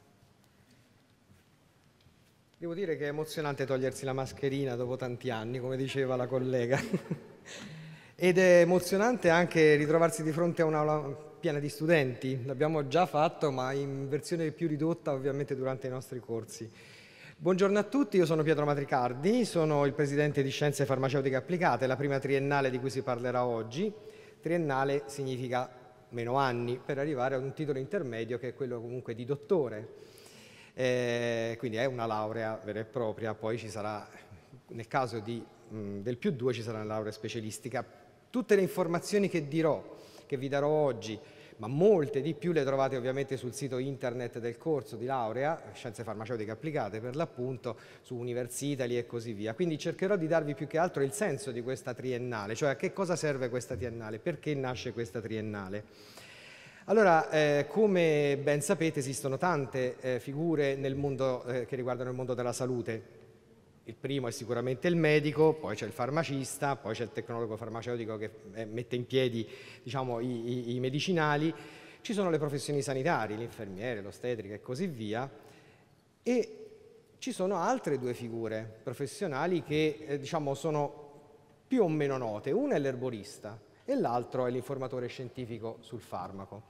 Devo dire che è emozionante togliersi la mascherina dopo tanti anni, come diceva la collega. Ed è emozionante anche ritrovarsi di fronte a un'aula piena di studenti. L'abbiamo già fatto, ma in versione più ridotta ovviamente durante i nostri corsi. Buongiorno a tutti, io sono Pietro Matricardi, sono il presidente di Scienze Farmaceutiche Applicate, la prima triennale di cui si parlerà oggi. Triennale significa meno anni per arrivare ad un titolo intermedio che è quello comunque di dottore, quindi è una laurea vera e propria. Poi ci sarà, nel caso del +2, ci sarà una laurea specialistica. Tutte le informazioni che vi darò oggi, ma molte di più, le trovate ovviamente sul sito internet del corso di laurea, Scienze Farmaceutiche Applicate per l'appunto, su Universitali e così via. Quindi cercherò di darvi più che altro il senso di questa triennale, cioè a che cosa serve questa triennale, perché nasce questa triennale. Allora, come ben sapete, esistono tante figure nel mondo che riguardano il mondo della salute. Il primo è sicuramente il medico, poi c'è il farmacista, poi c'è il tecnologo farmaceutico che mette in piedi, diciamo, i medicinali. Ci sono le professioni sanitarie, l'infermiere, l'ostetrica e così via. E ci sono altre 2 figure professionali che diciamo sono più o meno note. Una è l'erborista e l'altro è l'informatore scientifico sul farmaco.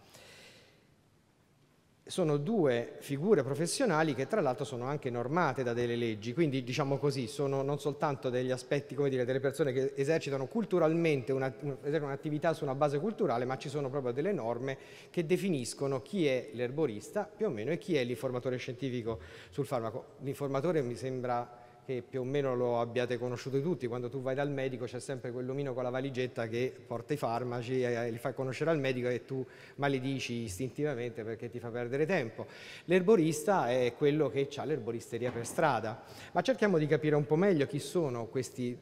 Sono 2 figure professionali che tra l'altro sono anche normate da delle leggi, quindi diciamo così, sono non soltanto degli aspetti, come dire, delle persone che esercitano culturalmente un'attività su una base culturale, ma ci sono proprio delle norme che definiscono chi è l'erborista più o meno e chi è l'informatore scientifico sul farmaco. L'informatore mi sembra che più o meno lo abbiate conosciuto tutti. Quando tu vai dal medico c'è sempre quell'omino con la valigetta che porta i farmaci, li fai conoscere al medico e tu maledici istintivamente perché ti fa perdere tempo. L'erborista è quello che ha l'erboristeria per strada. Ma cerchiamo di capire un po' meglio quali sono queste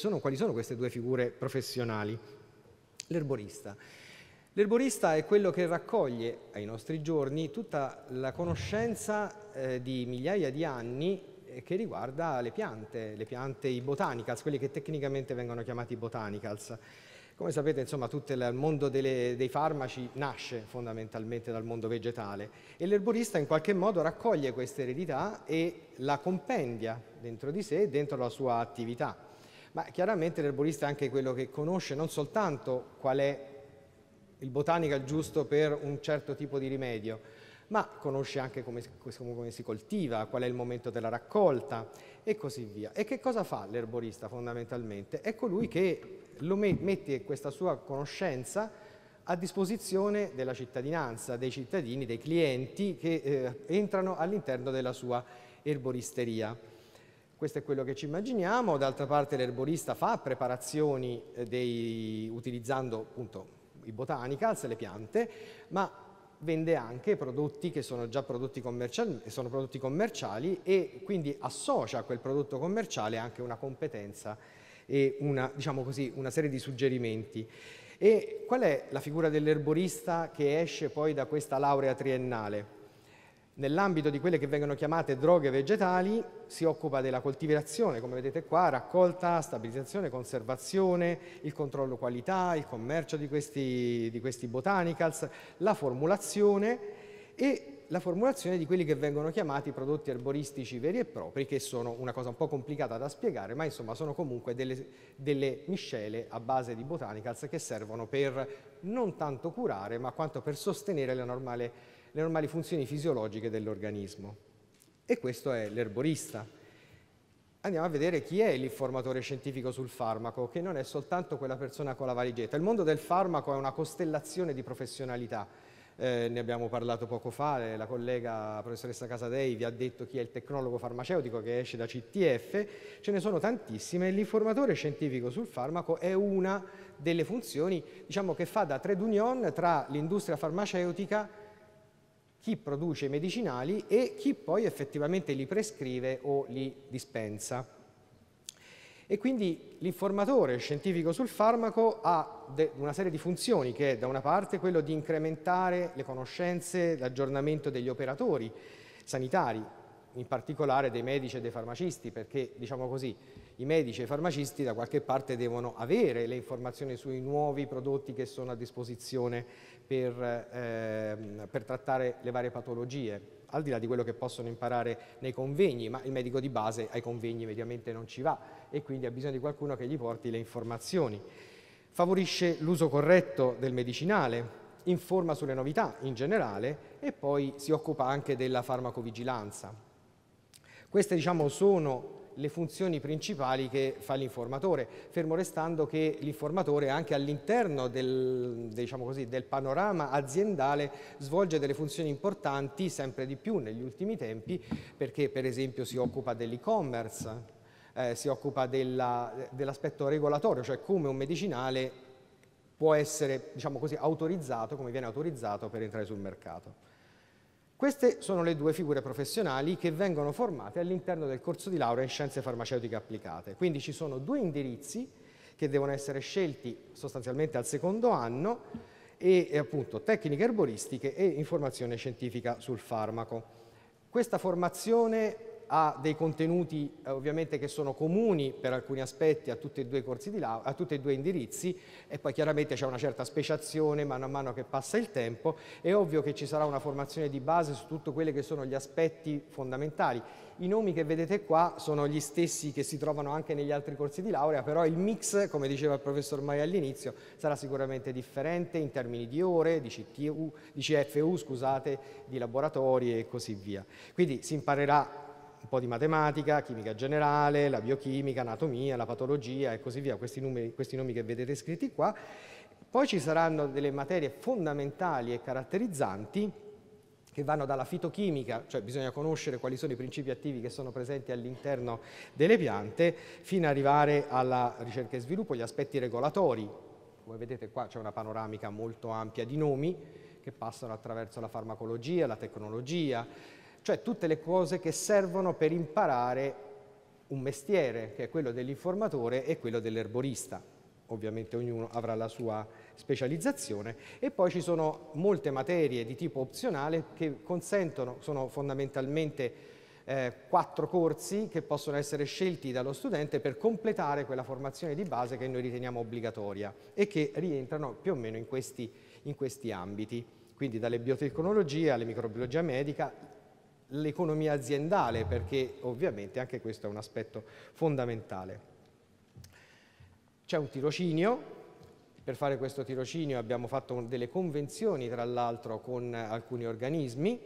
2 figure professionali. L'erborista. L'erborista è quello che raccoglie ai nostri giorni tutta la conoscenza di migliaia di anni che riguarda le piante, i botanicals, quelli che tecnicamente vengono chiamati botanicals. Come sapete, insomma, tutto il mondo dei farmaci nasce fondamentalmente dal mondo vegetale e l'erborista in qualche modo raccoglie questa eredità e la compendia dentro di sé, dentro la sua attività. Ma chiaramente l'erborista è anche quello che conosce non soltanto qual è il botanical giusto per un certo tipo di rimedio, ma conosce anche come si coltiva, qual è il momento della raccolta e così via. E che cosa fa l'erborista fondamentalmente? È colui che mette questa sua conoscenza a disposizione della cittadinanza, dei cittadini, dei clienti che entrano all'interno della sua erboristeria. Questo è quello che ci immaginiamo. D'altra parte l'erborista fa preparazioni utilizzando appunto i botanicals, le piante, ma vende anche prodotti che sono già prodotti commerciali e quindi associa a quel prodotto commerciale anche una competenza e diciamo così, una serie di suggerimenti. E qual è la figura dell'erborista che esce poi da questa laurea triennale? Nell'ambito di quelle che vengono chiamate droghe vegetali si occupa della coltivazione, come vedete qua, raccolta, stabilizzazione, conservazione, il controllo qualità, il commercio di questi botanicals, la formulazione di quelli che vengono chiamati prodotti erboristici veri e propri, che sono una cosa un po' complicata da spiegare, ma insomma sono comunque delle miscele a base di botanicals che servono per non tanto curare, ma quanto per sostenere le normali funzioni fisiologiche dell'organismo. E questo è l'erborista. Andiamo a vedere chi è l'informatore scientifico sul farmaco, che non è soltanto quella persona con la valigetta. Il mondo del farmaco è una costellazione di professionalità. ne abbiamo parlato poco fa, la collega professoressa Casadei vi ha detto chi è il tecnologo farmaceutico che esce da CTF, ce ne sono tantissime. L'informatore scientifico sul farmaco è una delle funzioni, diciamo, che fa da trade union tra l'industria farmaceutica, chi produce i medicinali e chi poi effettivamente li prescrive o li dispensa. E quindi l'informatore scientifico sul farmaco ha una serie di funzioni, che è da una parte quello di incrementare le conoscenze, l'aggiornamento degli operatori sanitari, in particolare dei medici e dei farmacisti, perché, diciamo così, i medici e i farmacisti da qualche parte devono avere le informazioni sui nuovi prodotti che sono a disposizione per trattare le varie patologie, al di là di quello che possono imparare nei convegni, ma il medico di base ai convegni mediamente non ci va e quindi ha bisogno di qualcuno che gli porti le informazioni. Favorisce l'uso corretto del medicinale, informa sulle novità in generale e poi si occupa anche della farmacovigilanza. Queste, diciamo, sono le funzioni principali che fa l'informatore, fermo restando che l'informatore anche all'interno diciamo così, del panorama aziendale svolge delle funzioni importanti sempre di più negli ultimi tempi, perché per esempio si occupa dell'e-commerce, si occupa dell'aspetto regolatorio, cioè come un medicinale può essere, diciamo così, autorizzato, come viene autorizzato per entrare sul mercato. Queste sono le due figure professionali che vengono formate all'interno del corso di laurea in scienze farmaceutiche applicate. Quindi ci sono due indirizzi che devono essere scelti sostanzialmente al secondo anno e appunto tecniche erboristiche e informazione scientifica sul farmaco. Questa formazione ha dei contenuti ovviamente che sono comuni per alcuni aspetti a tutti e due i corsi di laurea, a tutti e due indirizzi, e poi chiaramente c'è una certa speciazione mano a mano che passa il tempo. È ovvio che ci sarà una formazione di base su tutto quelli che sono gli aspetti fondamentali. I nomi che vedete qua sono gli stessi che si trovano anche negli altri corsi di laurea, però il mix, come diceva il professor Maia all'inizio, sarà sicuramente differente in termini di ore, di CFU, scusate, di laboratori e così via. Quindi si imparerà un po' di matematica, chimica generale, la biochimica, anatomia, la patologia e così via, questi nomi che vedete scritti qua. Poi ci saranno delle materie fondamentali e caratterizzanti che vanno dalla fitochimica, cioè bisogna conoscere quali sono i principi attivi che sono presenti all'interno delle piante, fino ad arrivare alla ricerca e sviluppo, gli aspetti regolatori. Come vedete qua c'è una panoramica molto ampia di nomi che passano attraverso la farmacologia, la tecnologia, cioè tutte le cose che servono per imparare un mestiere, che è quello dell'informatore e quello dell'erborista. Ovviamente ognuno avrà la sua specializzazione e poi ci sono molte materie di tipo opzionale che consentono, sono fondamentalmente 4 corsi che possono essere scelti dallo studente per completare quella formazione di base che noi riteniamo obbligatoria e che rientrano più o meno in questi ambiti, quindi dalle biotecnologie alle microbiologia medica, l'economia aziendale, perché ovviamente anche questo è un aspetto fondamentale. C'è un tirocinio, per fare questo tirocinio abbiamo fatto delle convenzioni tra l'altro con alcuni organismi,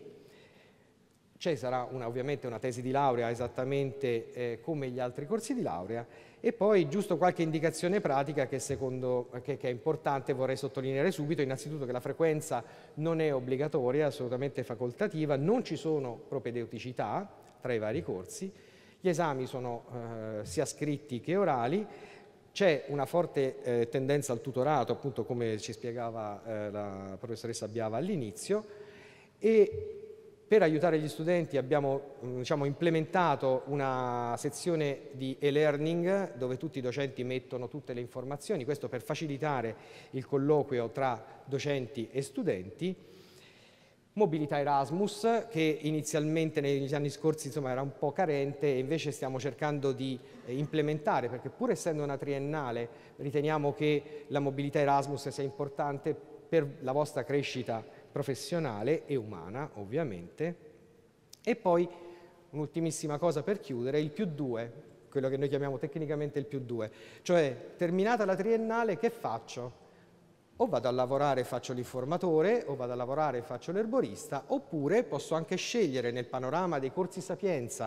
ci sarà ovviamente una tesi di laurea esattamente come gli altri corsi di laurea e poi giusto qualche indicazione pratica che è importante, vorrei sottolineare subito. Innanzitutto che la frequenza non è obbligatoria, è assolutamente facoltativa, non ci sono propedeuticità tra i vari corsi, gli esami sono sia scritti che orali, c'è una forte tendenza al tutorato, appunto come ci spiegava la professoressa Biava all'inizio, e per aiutare gli studenti abbiamo implementato una sezione di e-learning dove tutti i docenti mettono tutte le informazioni, questo per facilitare il colloquio tra docenti e studenti. Mobilità Erasmus, che inizialmente negli anni scorsi era un po' carente e invece stiamo cercando di implementare, perché pur essendo una triennale riteniamo che la mobilità Erasmus sia importante per la vostra crescita professionale e umana, ovviamente. E poi un'ultimissima cosa per chiudere, il +2, quello che noi chiamiamo tecnicamente il +2, cioè terminata la triennale che faccio? O vado a lavorare e faccio l'informatore, o vado a lavorare e faccio l'erborista, oppure posso anche scegliere nel panorama dei corsi Sapienza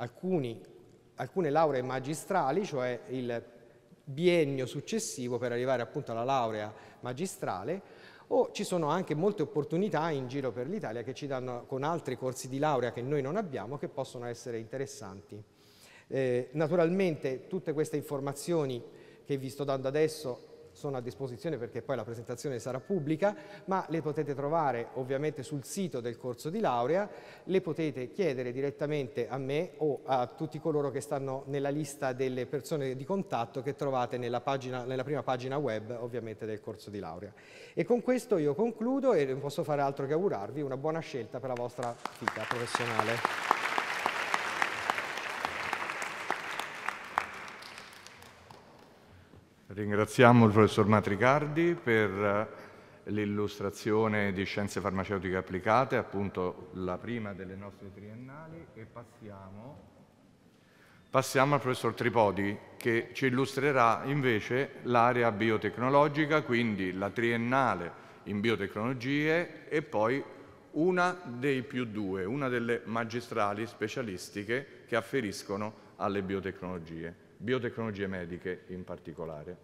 alcune lauree magistrali, cioè il biennio successivo per arrivare appunto alla laurea magistrale, O ci sono anche molte opportunità in giro per l'Italia che ci danno con altri corsi di laurea che noi non abbiamo, che possono essere interessanti. Naturalmente tutte queste informazioni che vi sto dando adesso sono a disposizione perché poi la presentazione sarà pubblica, ma le potete trovare ovviamente sul sito del corso di laurea, le potete chiedere direttamente a me o a tutti coloro che stanno nella lista delle persone di contatto che trovate nella prima pagina web ovviamente del corso di laurea. E con questo io concludo e non posso fare altro che augurarvi una buona scelta per la vostra vita professionale. Ringraziamo il professor Matricardi per l'illustrazione di Scienze Farmaceutiche Applicate, appunto la prima delle nostre triennali, e passiamo al professor Tripodi che ci illustrerà invece l'area biotecnologica, quindi la triennale in biotecnologie e poi una dei più due, una delle magistrali specialistiche che afferiscono alle biotecnologie mediche in particolare.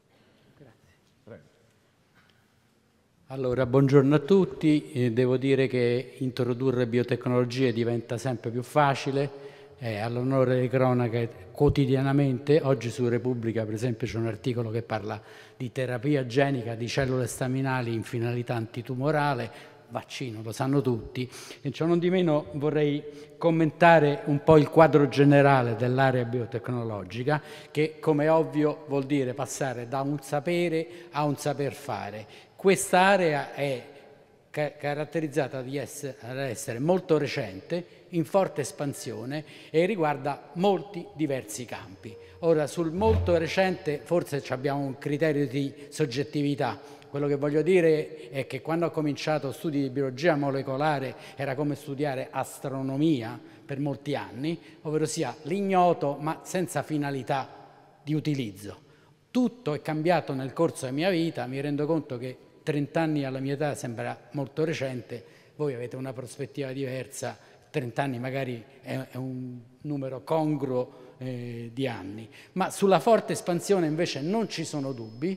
Allora, buongiorno a tutti. Devo dire che introdurre biotecnologie diventa sempre più facile, all'onore di cronache quotidianamente. Oggi su Repubblica, per esempio, c'è un articolo che parla di terapia genica di cellule staminali in finalità antitumorale, vaccino, lo sanno tutti. E ciò non di meno vorrei commentare un po' il quadro generale dell'area biotecnologica, che come ovvio vuol dire passare da un sapere a un saper fare. Quest'area è caratterizzata da essere molto recente, in forte espansione e riguarda molti diversi campi. Ora, sul molto recente forse abbiamo un criterio di soggettività. Quello che voglio dire è che quando ho cominciato studi di biologia molecolare era come studiare astronomia per molti anni, ovvero sia l'ignoto ma senza finalità di utilizzo. Tutto è cambiato nel corso della mia vita, mi rendo conto che 30 anni alla mia età sembra molto recente, voi avete una prospettiva diversa, 30 anni magari è un numero congruo di anni. Ma sulla forte espansione invece non ci sono dubbi,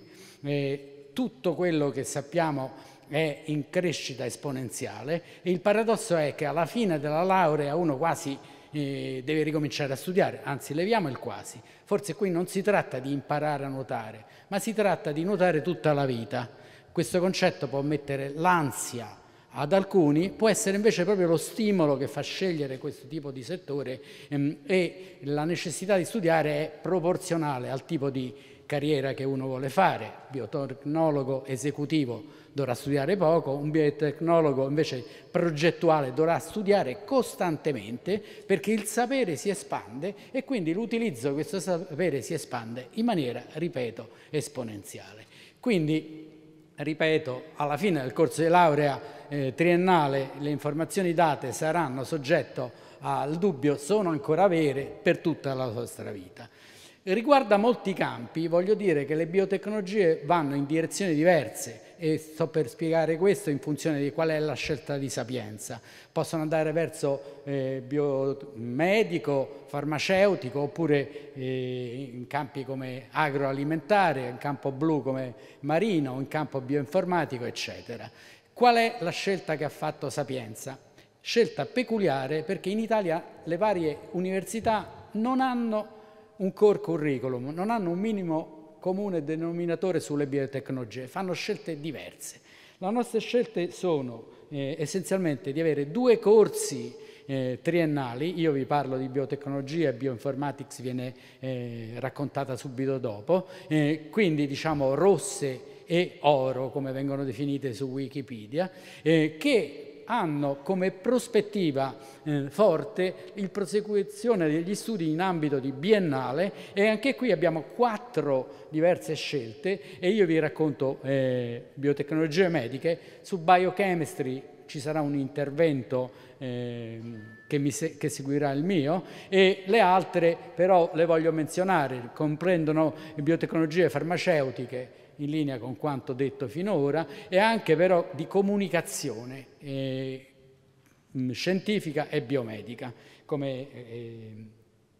tutto quello che sappiamo è in crescita esponenziale e il paradosso è che alla fine della laurea uno quasi deve ricominciare a studiare, anzi leviamo il quasi. Forse qui non si tratta di imparare a nuotare, ma si tratta di nuotare tutta la vita. Questo concetto può mettere l'ansia ad alcuni, può essere invece proprio lo stimolo che fa scegliere questo tipo di settore e la necessità di studiare è proporzionale al tipo di carriera che uno vuole fare. Biotecnologo esecutivo dovrà studiare poco, un biotecnologo invece progettuale dovrà studiare costantemente perché il sapere si espande e quindi l'utilizzo di questo sapere si espande in maniera, ripeto, esponenziale. Quindi, ripeto, alla fine del corso di laurea triennale le informazioni date saranno soggetto al dubbio, sono ancora vere per tutta la vostra vita. Riguarda molti campi, voglio dire che le biotecnologie vanno in direzioni diverse e sto per spiegare questo in funzione di qual è la scelta di Sapienza. Possono andare verso biomedico, farmaceutico oppure in campi come agroalimentare, in campo blu come marino, in campo bioinformatico, eccetera. Qual è la scelta che ha fatto Sapienza? Scelta peculiare perché in Italia le varie università non hanno un core curriculum, non hanno un minimo comune denominatore sulle biotecnologie, fanno scelte diverse. Le nostre scelte sono essenzialmente di avere 2 corsi triennali, io vi parlo di biotecnologia e bioinformatics viene raccontata subito dopo, quindi diciamo rosse e oro come vengono definite su Wikipedia, che hanno come prospettiva forte il prosecuzione degli studi in ambito di biennale e anche qui abbiamo 4 diverse scelte e io vi racconto biotecnologie mediche. Su biochemistry ci sarà un intervento che seguirà il mio e le altre però le voglio menzionare, comprendono biotecnologie farmaceutiche in linea con quanto detto finora e anche però di comunicazione scientifica e biomedica come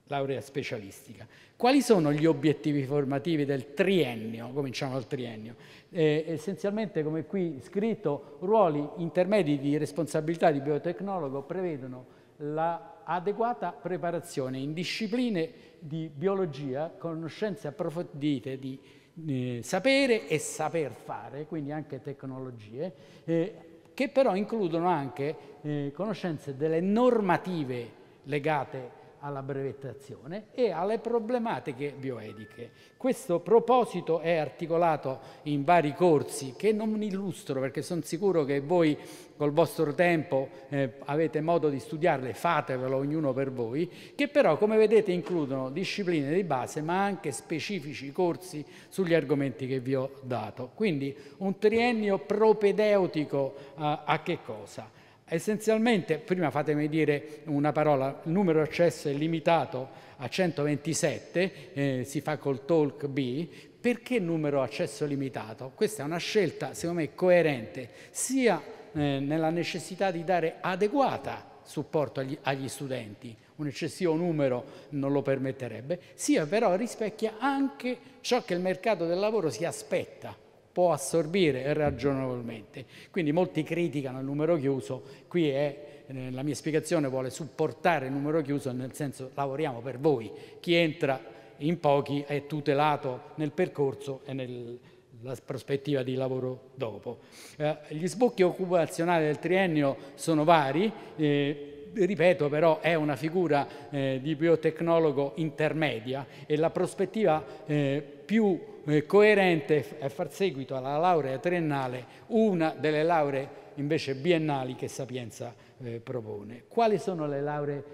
laurea specialistica. Quali sono gli obiettivi formativi del triennio? Cominciamo dal triennio. Essenzialmente, come qui scritto, ruoli intermedi di responsabilità di biotecnologo prevedono l'adeguata preparazione in discipline di biologia, conoscenze approfondite di sapere e saper fare, quindi anche tecnologie, che però includono anche conoscenze delle normative legate alla brevettazione e alle problematiche bioetiche. Questo proposito è articolato in vari corsi che non illustro perché sono sicuro che voi col vostro tempo avete modo di studiarle, fatevelo ognuno per voi, che però come vedete includono discipline di base ma anche specifici corsi sugli argomenti che vi ho dato. Quindi un triennio propedeutico a che cosa? Essenzialmente, prima fatemi dire una parola, il numero di accesso è limitato a 127, si fa col Talk B. Perché numero accesso limitato? Questa è una scelta, secondo me, coerente, sia nella necessità di dare adeguata supporto agli studenti, un eccessivo numero non lo permetterebbe, sia però rispecchia anche ciò che il mercato del lavoro si aspetta, può assorbire ragionevolmente. Quindi molti criticano il numero chiuso, qui la mia spiegazione vuole supportare il numero chiuso, nel senso lavoriamo per voi, chi entra in pochi è tutelato nel percorso e nella prospettiva di lavoro dopo. Gli sbocchi occupazionali del triennio sono vari, ripeto però è una figura di biotecnologo intermedia e la prospettiva più coerente è far seguito alla laurea triennale una delle lauree invece biennali che Sapienza propone. Quali sono le lauree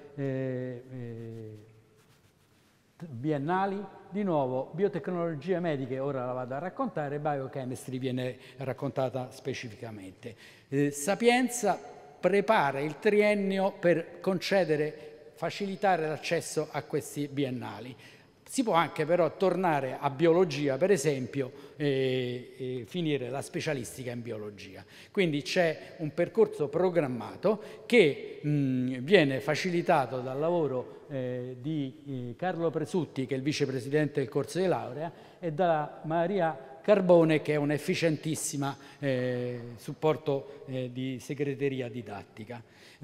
biennali? Di nuovo, biotecnologie mediche, ora la vado a raccontare, biochemistry viene raccontata specificamente. Sapienza prepara il triennio per facilitare l'accesso a questi biennali. Si può anche però tornare a biologia, per esempio, e finire la specialistica in biologia. Quindi c'è un percorso programmato che viene facilitato dal lavoro di Carlo Presutti, che è il vicepresidente del corso di laurea, e da Maria Carbone, che è un'efficientissima supporto di segreteria didattica.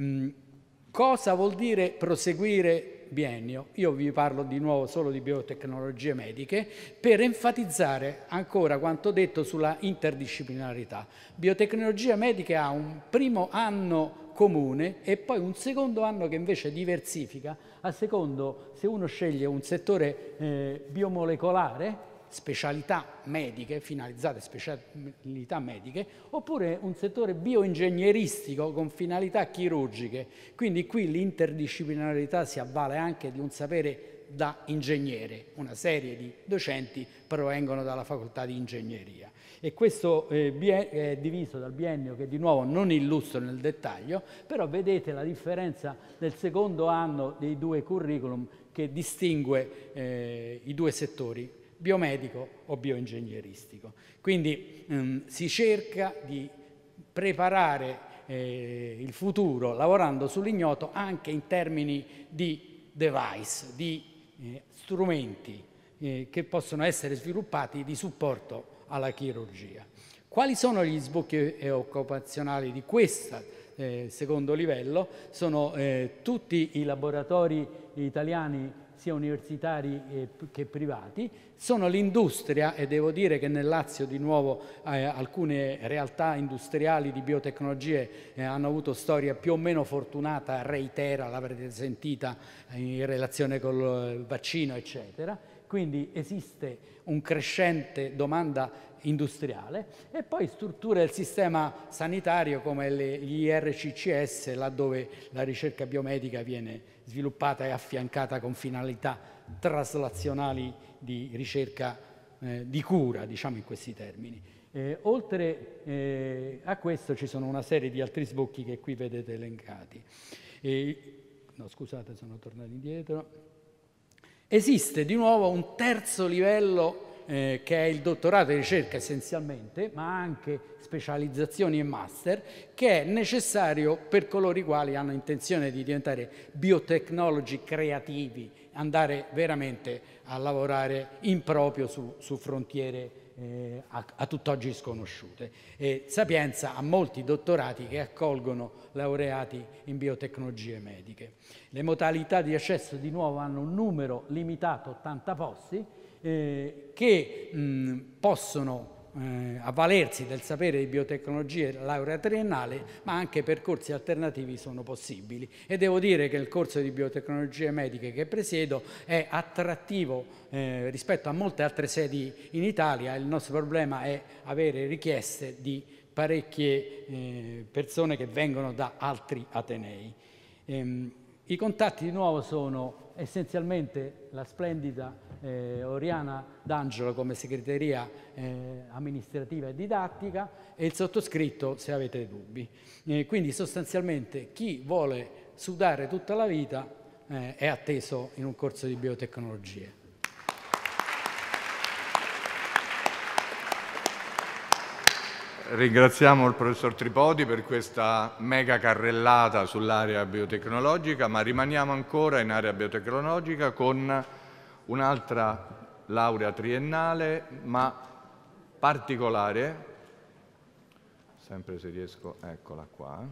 Cosa vuol dire proseguire biennio? Io vi parlo di nuovo solo di biotecnologie mediche per enfatizzare ancora quanto detto sulla interdisciplinarità. Biotecnologia medica ha un primo anno comune e poi un secondo anno che invece diversifica a secondo se uno sceglie un settore biomolecolare, specialità mediche, finalizzate specialità mediche, oppure un settore bioingegneristico con finalità chirurgiche. Quindi qui l'interdisciplinarità si avvale anche di un sapere da ingegnere. Una serie di docenti provengono dalla facoltà di ingegneria. E questo è diviso dal biennio che di nuovo non illustro nel dettaglio, però vedete la differenza del secondo anno dei due curriculum che distingue i due settori, biomedico o bioingegneristico. Quindi si cerca di preparare il futuro lavorando sull'ignoto anche in termini di device, di strumenti che possono essere sviluppati di supporto alla chirurgia. Quali sono gli sbocchi occupazionali di questo secondo livello? Sono tutti i laboratori italiani sia universitari che privati, sono l'industria e devo dire che nel Lazio di nuovo alcune realtà industriali di biotecnologie hanno avuto storia più o meno fortunata, Reitera l'avrete sentita in relazione col vaccino eccetera, quindi esiste un crescente domanda industriale e poi strutture del sistema sanitario come gli IRCCS, laddove la ricerca biomedica viene sviluppata e affiancata con finalità traslazionali di ricerca di cura, diciamo in questi termini. Oltre a questo ci sono una serie di altri sbocchi che qui vedete elencati. No, scusate, sono tornato indietro. Esiste di nuovo un terzo livello che è il dottorato di ricerca essenzialmente, ma anche specializzazioni e master, che è necessario per coloro i quali hanno intenzione di diventare biotecnologi creativi, andare veramente a lavorare in proprio su frontiere a tutt'oggi sconosciute. Sapienza ha molti dottorati che accolgono laureati in biotecnologie mediche. Le modalità di accesso di nuovo hanno un numero limitato, 80 posti, che possono avvalersi del sapere di biotecnologie laurea triennale, ma anche percorsi alternativi sono possibili. E devo dire che il corso di biotecnologie mediche che presiedo è attrattivo rispetto a molte altre sedi in Italia. Il nostro problema è avere richieste di parecchie persone che vengono da altri atenei. I contatti di nuovo sono essenzialmente la splendida Oriana D'Angelo come segreteria amministrativa e didattica e il sottoscritto se avete dubbi. Quindi sostanzialmente chi vuole sudare tutta la vita è atteso in un corso di biotecnologie. Ringraziamo il professor Tripodi per questa mega carrellata sull'area biotecnologica, ma rimaniamo ancora in area biotecnologica con un'altra laurea triennale, ma particolare, sempre se riesco, eccola qua,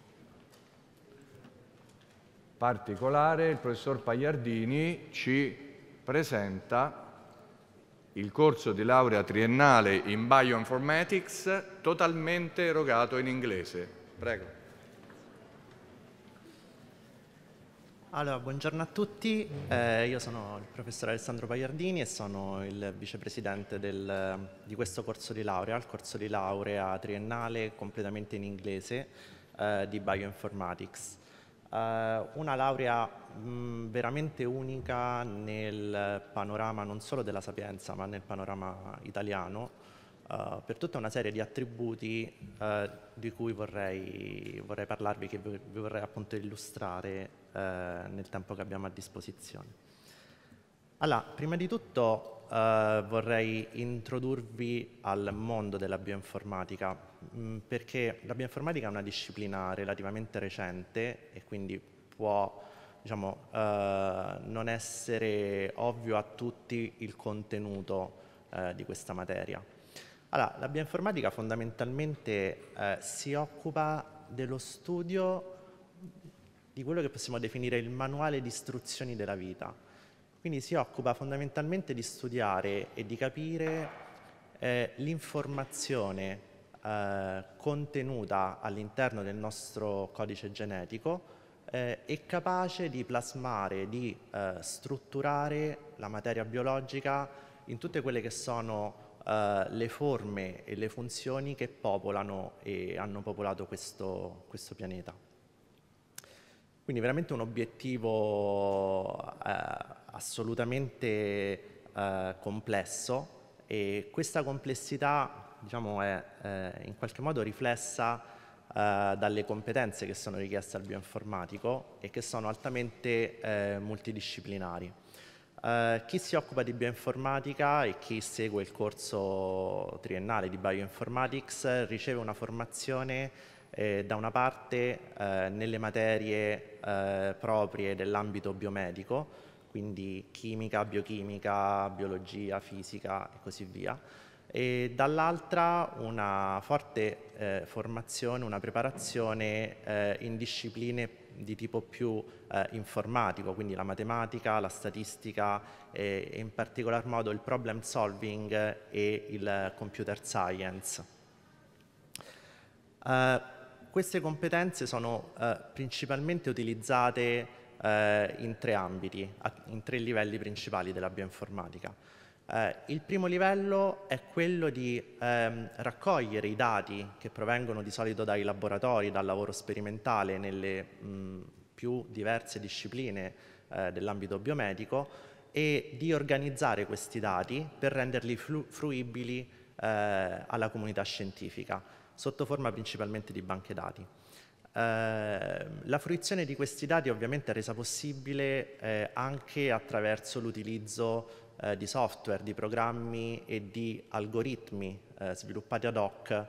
particolare. Il professor Pagliardini ci presenta il corso di laurea triennale in Bioinformatics totalmente erogato in inglese. Prego. Allora, buongiorno a tutti, io sono il professor Alessandro Pagliardini e sono il vicepresidente di questo corso di laurea, il corso di laurea triennale completamente in inglese di Bioinformatics. Una laurea veramente unica nel panorama non solo della Sapienza ma nel panorama italiano per tutta una serie di attributi di cui vorrei parlarvi, che vi vorrei appunto illustrare nel tempo che abbiamo a disposizione. Allora, prima di tutto vorrei introdurvi al mondo della bioinformatica, perché la bioinformatica è una disciplina relativamente recente e quindi può, diciamo, non essere ovvio a tutti il contenuto di questa materia. Allora, la bioinformatica fondamentalmente si occupa dello studio di quello che possiamo definire il manuale di istruzioni della vita. Quindi si occupa fondamentalmente di studiare e di capire l'informazione contenuta all'interno del nostro codice genetico è capace di plasmare, di strutturare la materia biologica in tutte quelle che sono le forme e le funzioni che popolano e hanno popolato questo pianeta. Quindi veramente un obiettivo assolutamente complesso, e questa complessità, diciamo, è in qualche modo riflessa dalle competenze che sono richieste al bioinformatico e che sono altamente multidisciplinari. Chi si occupa di bioinformatica e chi segue il corso triennale di Bioinformatics riceve una formazione da una parte nelle materie proprie dell'ambito biomedico, quindi chimica, biochimica, biologia, fisica e così via, e dall'altra una forte formazione, una preparazione in discipline di tipo più informatico, quindi la matematica, la statistica e in particolar modo il problem solving e il computer science. Queste competenze sono principalmente utilizzate in tre ambiti, in tre livelli principali della bioinformatica. Il primo livello è quello di raccogliere i dati che provengono di solito dai laboratori, dal lavoro sperimentale nelle più diverse discipline dell'ambito biomedico e di organizzare questi dati per renderli fruibili alla comunità scientifica, sotto forma principalmente di banche dati. La fruizione di questi dati ovviamente è resa possibile anche attraverso l'utilizzo di software, di programmi e di algoritmi sviluppati ad hoc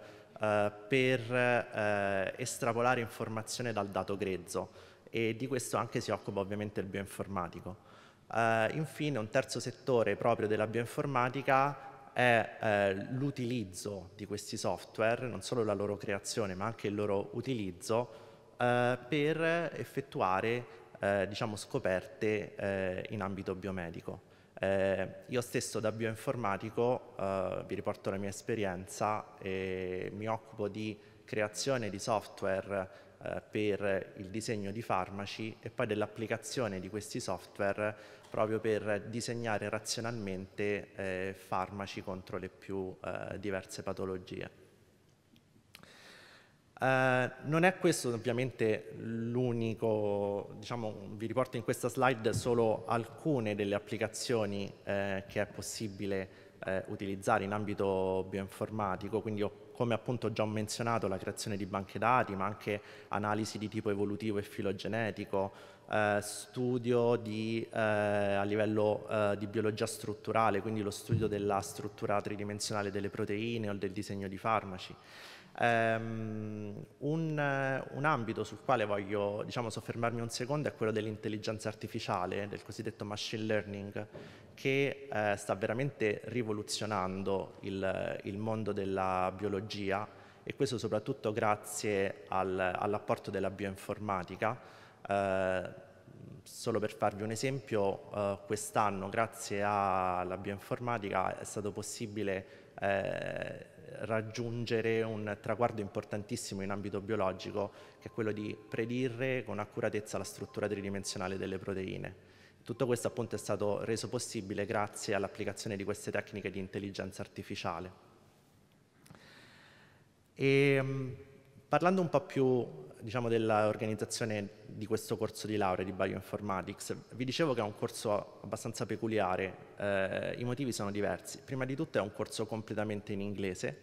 per estrapolare informazione dal dato grezzo, e di questo anche si occupa ovviamente il bioinformatico. Infine, un terzo settore proprio della bioinformatica è l'utilizzo di questi software, non solo la loro creazione ma anche il loro utilizzo per effettuare diciamo, scoperte in ambito biomedico. Io stesso da bioinformatico, vi riporto la mia esperienza, mi occupo di creazione di software per il disegno di farmaci e poi dell'applicazione di questi software proprio per disegnare razionalmente farmaci contro le più diverse patologie. Non è questo ovviamente l'unico, diciamo, vi riporto in questa slide solo alcune delle applicazioni che è possibile utilizzare in ambito bioinformatico, quindi come appunto già ho menzionato la creazione di banche dati, ma anche analisi di tipo evolutivo e filogenetico, studio a livello di biologia strutturale, quindi lo studio della struttura tridimensionale delle proteine o del disegno di farmaci. Un ambito sul quale voglio, diciamo, soffermarmi un secondo è quello dell'intelligenza artificiale, del cosiddetto machine learning, che sta veramente rivoluzionando il mondo della biologia, e questo soprattutto grazie all'apporto della bioinformatica. Solo per farvi un esempio, quest'anno grazie alla bioinformatica è stato possibile raggiungere un traguardo importantissimo in ambito biologico, che è quello di predire con accuratezza la struttura tridimensionale delle proteine. Tutto questo appunto è stato reso possibile grazie all'applicazione di queste tecniche di intelligenza artificiale. Parlando un po' più, diciamo, dell'organizzazione di questo corso di laurea di Bioinformatics, vi dicevo che è un corso abbastanza peculiare, i motivi sono diversi. Prima di tutto è un corso completamente in inglese,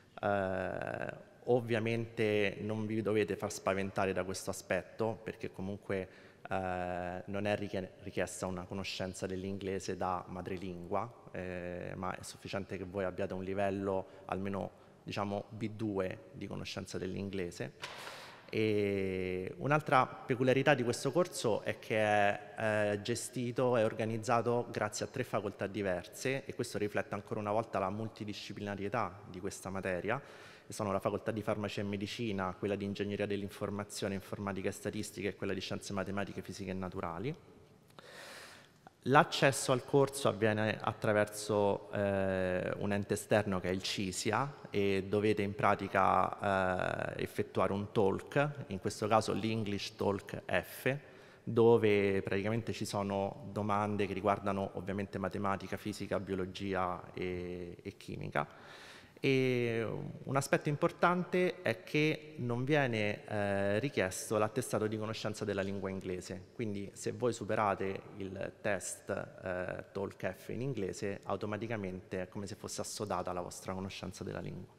ovviamente non vi dovete far spaventare da questo aspetto, perché comunque non è richiesta una conoscenza dell'inglese da madrelingua, ma è sufficiente che voi abbiate un livello almeno, diciamo, B2 di conoscenza dell'inglese. E un'altra peculiarità di questo corso è che è gestito e organizzato grazie a 3 facoltà diverse, e questo riflette ancora una volta la multidisciplinarietà di questa materia, che sono la facoltà di farmacia e medicina, quella di ingegneria dell'informazione, informatica e statistica, e quella di scienze matematiche, fisiche e naturali. L'accesso al corso avviene attraverso un ente esterno che è il CISIA, e dovete in pratica effettuare un talk, in questo caso l'English Talk F, dove praticamente ci sono domande che riguardano ovviamente matematica, fisica, biologia e chimica. E un aspetto importante è che non viene richiesto l'attestato di conoscenza della lingua inglese, quindi se voi superate il test Talk F in inglese, automaticamente è come se fosse assodata la vostra conoscenza della lingua.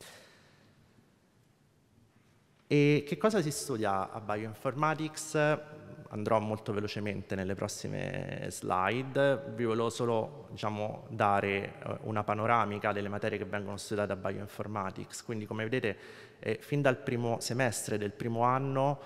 E che cosa si studia a Bioinformatics? Andrò molto velocemente nelle prossime slide, vi volevo solo, diciamo, dare una panoramica delle materie che vengono studiate a Bioinformatics. Quindi, come vedete, fin dal primo semestre del primo anno,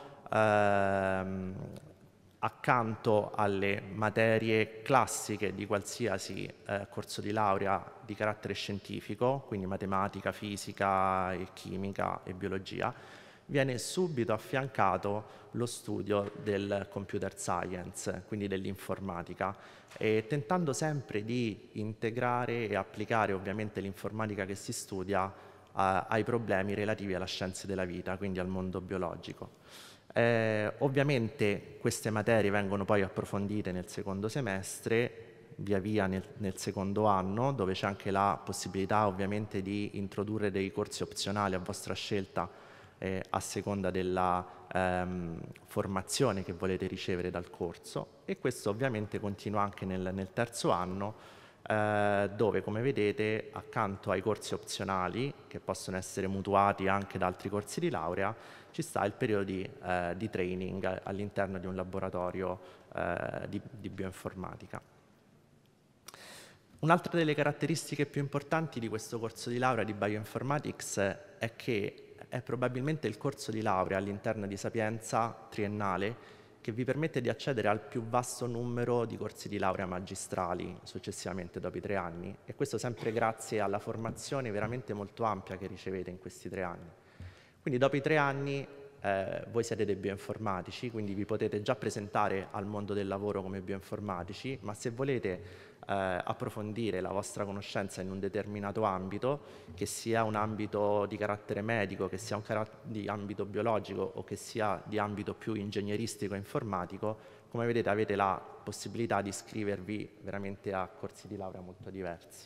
accanto alle materie classiche di qualsiasi corso di laurea di carattere scientifico, quindi matematica, fisica, e chimica e biologia, viene subito affiancato lo studio del computer science, quindi dell'informatica, e tentando sempre di integrare e applicare ovviamente l'informatica che si studia ai problemi relativi alla scienza della vita, quindi al mondo biologico. Ovviamente queste materie vengono poi approfondite nel secondo semestre, via via nel secondo anno, dove c'è anche la possibilità ovviamente di introdurre dei corsi opzionali a vostra scelta a seconda della formazione che volete ricevere dal corso, e questo ovviamente continua anche nel terzo anno, dove, come vedete, accanto ai corsi opzionali, che possono essere mutuati anche da altri corsi di laurea, ci sta il periodo di training all'interno di un laboratorio di bioinformatica. Un'altra delle caratteristiche più importanti di questo corso di laurea di Bioinformatics è che è probabilmente il corso di laurea all'interno di Sapienza triennale che vi permette di accedere al più vasto numero di corsi di laurea magistrali successivamente dopo i 3 anni, e questo sempre grazie alla formazione veramente molto ampia che ricevete in questi 3 anni. Quindi dopo i 3 anni voi siete dei bioinformatici, quindi vi potete già presentare al mondo del lavoro come bioinformatici, ma se volete approfondire la vostra conoscenza in un determinato ambito, che sia un ambito di carattere medico, che sia di ambito biologico o che sia di ambito più ingegneristico e informatico, come vedete avete la possibilità di iscrivervi veramente a corsi di laurea molto diversi.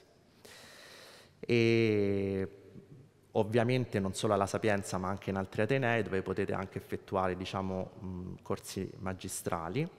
E ovviamente non solo alla Sapienza ma anche in altri atenei dove potete anche effettuare, diciamo, corsi magistrali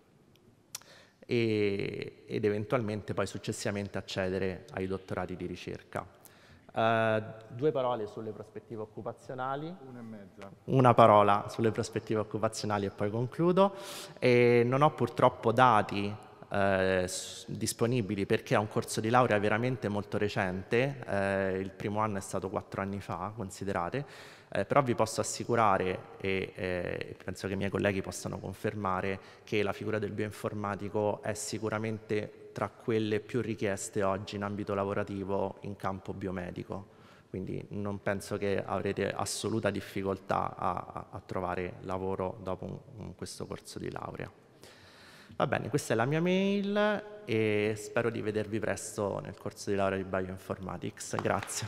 ed eventualmente poi successivamente accedere ai dottorati di ricerca. 2 parole sulle prospettive occupazionali. 1,5. Una parola sulle prospettive occupazionali e poi concludo. Non ho purtroppo dati disponibili perché è un corso di laurea veramente molto recente, il primo anno è stato 4 anni fa, considerate, però vi posso assicurare e penso che i miei colleghi possano confermare che la figura del bioinformatico è sicuramente tra quelle più richieste oggi in ambito lavorativo in campo biomedico, quindi non penso che avrete assoluta difficoltà a trovare lavoro dopo questo corso di laurea. Va bene, questa è la mia mail e spero di vedervi presto nel corso di laurea di Bioinformatics. Grazie.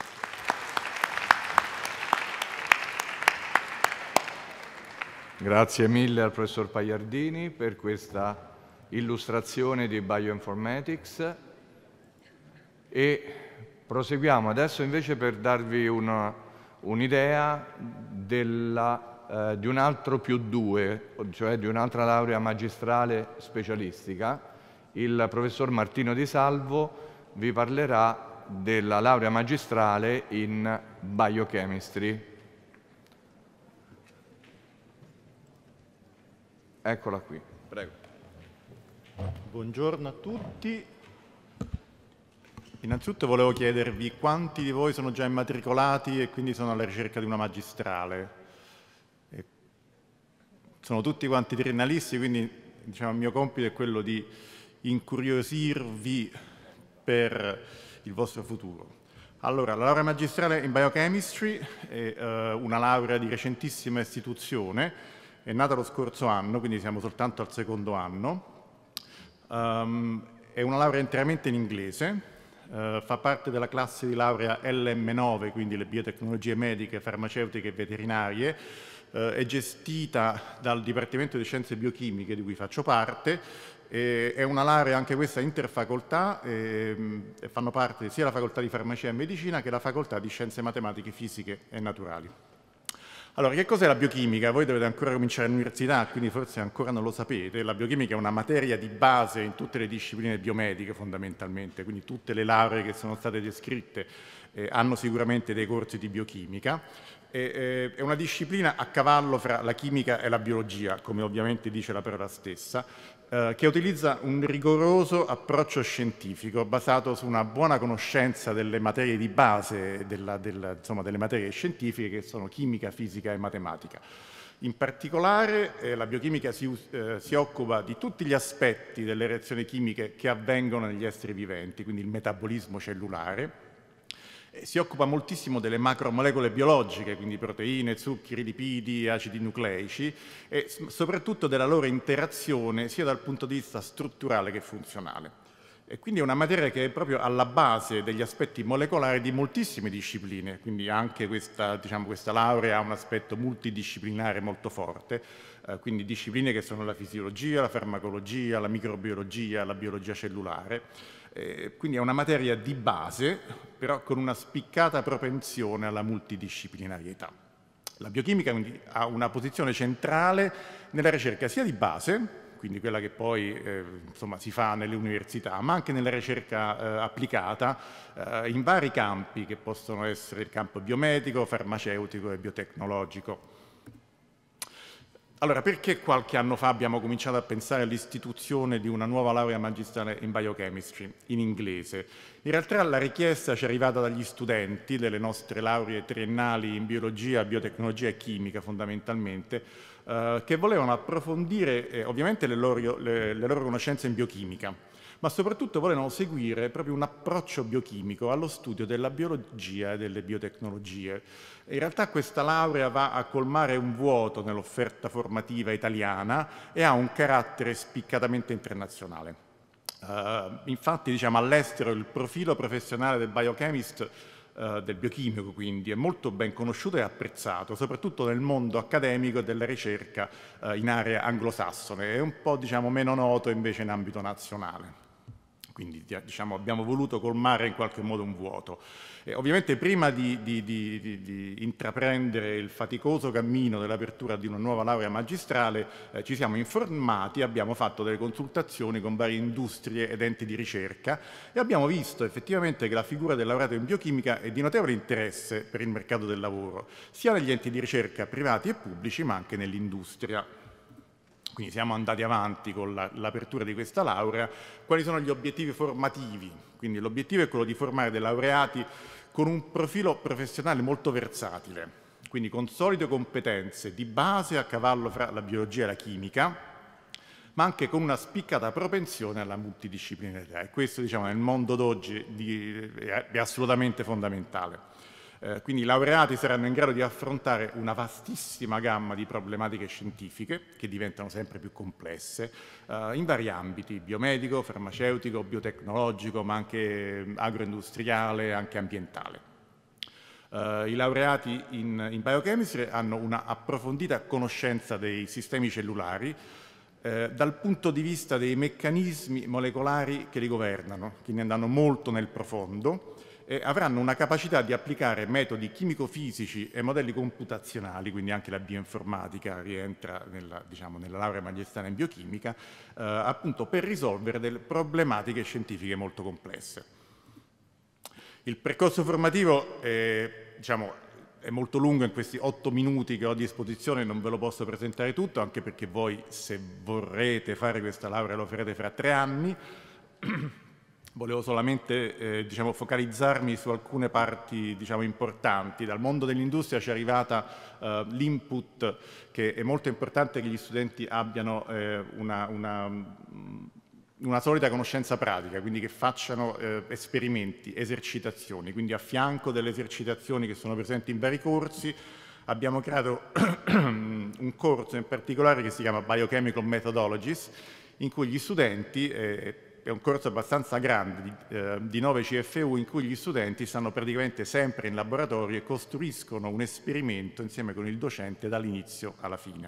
Grazie mille al professor Pagliardini per questa illustrazione di Bioinformatics e proseguiamo adesso invece per darvi un'idea di un altro +2, cioè di un'altra laurea magistrale specialistica. Il professor Martino Di Salvo vi parlerà della laurea magistrale in Biochemistry. Eccola qui, prego. Buongiorno a tutti. Innanzitutto volevo chiedervi quanti di voi sono già immatricolati e quindi sono alla ricerca di una magistrale. Sono tutti quanti triennalisti, quindi diciamo, il mio compito è quello di incuriosirvi per il vostro futuro. Allora, la laurea magistrale in Biochemistry è una laurea di recentissima istituzione, è nata lo scorso anno, quindi siamo soltanto al 2° anno. È una laurea interamente in inglese, fa parte della classe di laurea LM9, quindi le biotecnologie mediche, farmaceutiche e veterinarie, è gestita dal Dipartimento di Scienze Biochimiche di cui faccio parte, è una laurea anche questa interfacoltà, fanno parte sia la facoltà di farmacia e medicina che la facoltà di scienze matematiche, fisiche e naturali. Allora, che cos'è la biochimica? Voi dovete ancora cominciare all'università, quindi forse ancora non lo sapete. La biochimica è una materia di base in tutte le discipline biomediche fondamentalmente, quindi tutte le lauree che sono state descritte hanno sicuramente dei corsi di biochimica. È una disciplina a cavallo fra la chimica e la biologia, come ovviamente dice la parola stessa, che utilizza un rigoroso approccio scientifico basato su una buona conoscenza delle materie di base, insomma, delle materie scientifiche che sono chimica, fisica e matematica. In particolare la biochimica si occupa di tutti gli aspetti delle reazioni chimiche che avvengono negli esseri viventi, quindi il metabolismo cellulare. Si occupa moltissimo delle macromolecole biologiche, quindi proteine, zuccheri, lipidi, acidi nucleici e soprattutto della loro interazione sia dal punto di vista strutturale che funzionale. E quindi è una materia che è proprio alla base degli aspetti molecolari di moltissime discipline, quindi anche questa laurea ha un aspetto multidisciplinare molto forte, quindi discipline che sono la fisiologia, la farmacologia, la microbiologia, la biologia cellulare. Quindi è una materia di base, però con una spiccata propensione alla multidisciplinarietà. La biochimica quindi ha una posizione centrale nella ricerca sia di base, quindi quella che poi insomma, si fa nelle università, ma anche nella ricerca applicata in vari campi che possono essere il campo biomedico, farmaceutico e biotecnologico. Allora, perché qualche anno fa abbiamo cominciato a pensare all'istituzione di una nuova laurea magistrale in biochemistry, in inglese? In realtà la richiesta ci è arrivata dagli studenti delle nostre lauree triennali in biologia, biotecnologia e chimica fondamentalmente, che volevano approfondire ovviamente le loro conoscenze in biochimica, ma soprattutto volevano seguire proprio un approccio biochimico allo studio della biologia e delle biotecnologie. In realtà questa laurea va a colmare un vuoto nell'offerta formativa italiana e ha un carattere spiccatamente internazionale. Infatti, diciamo, all'estero il profilo professionale del biochemist, del biochimico quindi, è molto ben conosciuto e apprezzato, soprattutto nel mondo accademico e della ricerca in area anglosassone, è un po', diciamo, meno noto invece in ambito nazionale. Quindi, diciamo, abbiamo voluto colmare in qualche modo un vuoto. Ovviamente prima di intraprendere il faticoso cammino dell'apertura di una nuova laurea magistrale ci siamo informati, abbiamo fatto delle consultazioni con varie industrie ed enti di ricerca e abbiamo visto effettivamente che la figura del laureato in biochimica è di notevole interesse per il mercato del lavoro, sia negli enti di ricerca privati e pubblici ma anche nell'industria. Quindi siamo andati avanti con l'apertura di questa laurea. Quali sono gli obiettivi formativi? Quindi l'obiettivo è quello di formare dei laureati con un profilo professionale molto versatile, quindi con solide competenze di base a cavallo fra la biologia e la chimica, ma anche con una spiccata propensione alla multidisciplinarietà. E questo, diciamo, nel mondo d'oggi è assolutamente fondamentale. Quindi i laureati saranno in grado di affrontare una vastissima gamma di problematiche scientifiche che diventano sempre più complesse in vari ambiti, biomedico, farmaceutico, biotecnologico, ma anche agroindustriale, anche ambientale. I laureati in biochemistry hanno una approfondita conoscenza dei sistemi cellulari dal punto di vista dei meccanismi molecolari che li governano, quindi andranno molto nel profondo, e avranno una capacità di applicare metodi chimico-fisici e modelli computazionali, quindi anche la bioinformatica rientra nella laurea magistrale in biochimica, appunto per risolvere delle problematiche scientifiche molto complesse. Il percorso formativo è molto lungo, in questi 8 minuti che ho a disposizione non ve lo posso presentare tutto, anche perché voi, se vorrete fare questa laurea, lo farete fra 3 anni. Volevo solamente focalizzarmi su alcune parti importanti. Dal mondo dell'industria ci è arrivata l'input che è molto importante che gli studenti abbiano una solida conoscenza pratica, quindi che facciano esperimenti, esercitazioni. Quindi a fianco delle esercitazioni che sono presenti in vari corsi abbiamo creato un corso in particolare che si chiama Biochemical Methodologies, in cui gli studenti è un corso abbastanza grande, di 9 CFU, in cui gli studenti stanno praticamente sempre in laboratorio e costruiscono un esperimento insieme con il docente dall'inizio alla fine.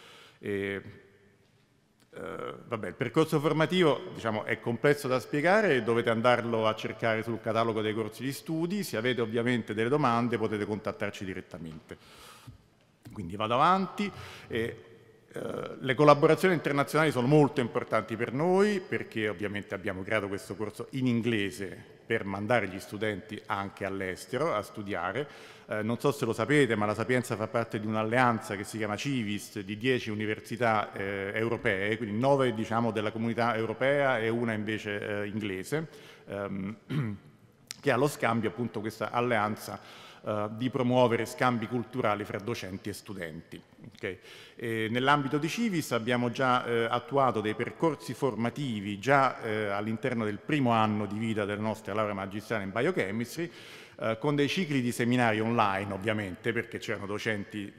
Il percorso formativo è complesso da spiegare, dovete andarlo a cercare sul catalogo dei corsi di studi. Se avete ovviamente delle domande potete contattarci direttamente. Quindi vado avanti. Le collaborazioni internazionali sono molto importanti per noi perché ovviamente abbiamo creato questo corso in inglese per mandare gli studenti anche all'estero a studiare. Non so se lo sapete, ma la Sapienza fa parte di un'alleanza che si chiama CIVIST di 10 università europee, quindi 9 della comunità europea e una invece inglese, che ha lo scambio, appunto, questa alleanza di promuovere scambi culturali fra docenti e studenti. Okay. Nell'ambito di Civis abbiamo già attuato dei percorsi formativi già all'interno del primo anno di vita della nostra laurea magistrale in biochemistry, con dei cicli di seminari online ovviamente, perché c'erano docenti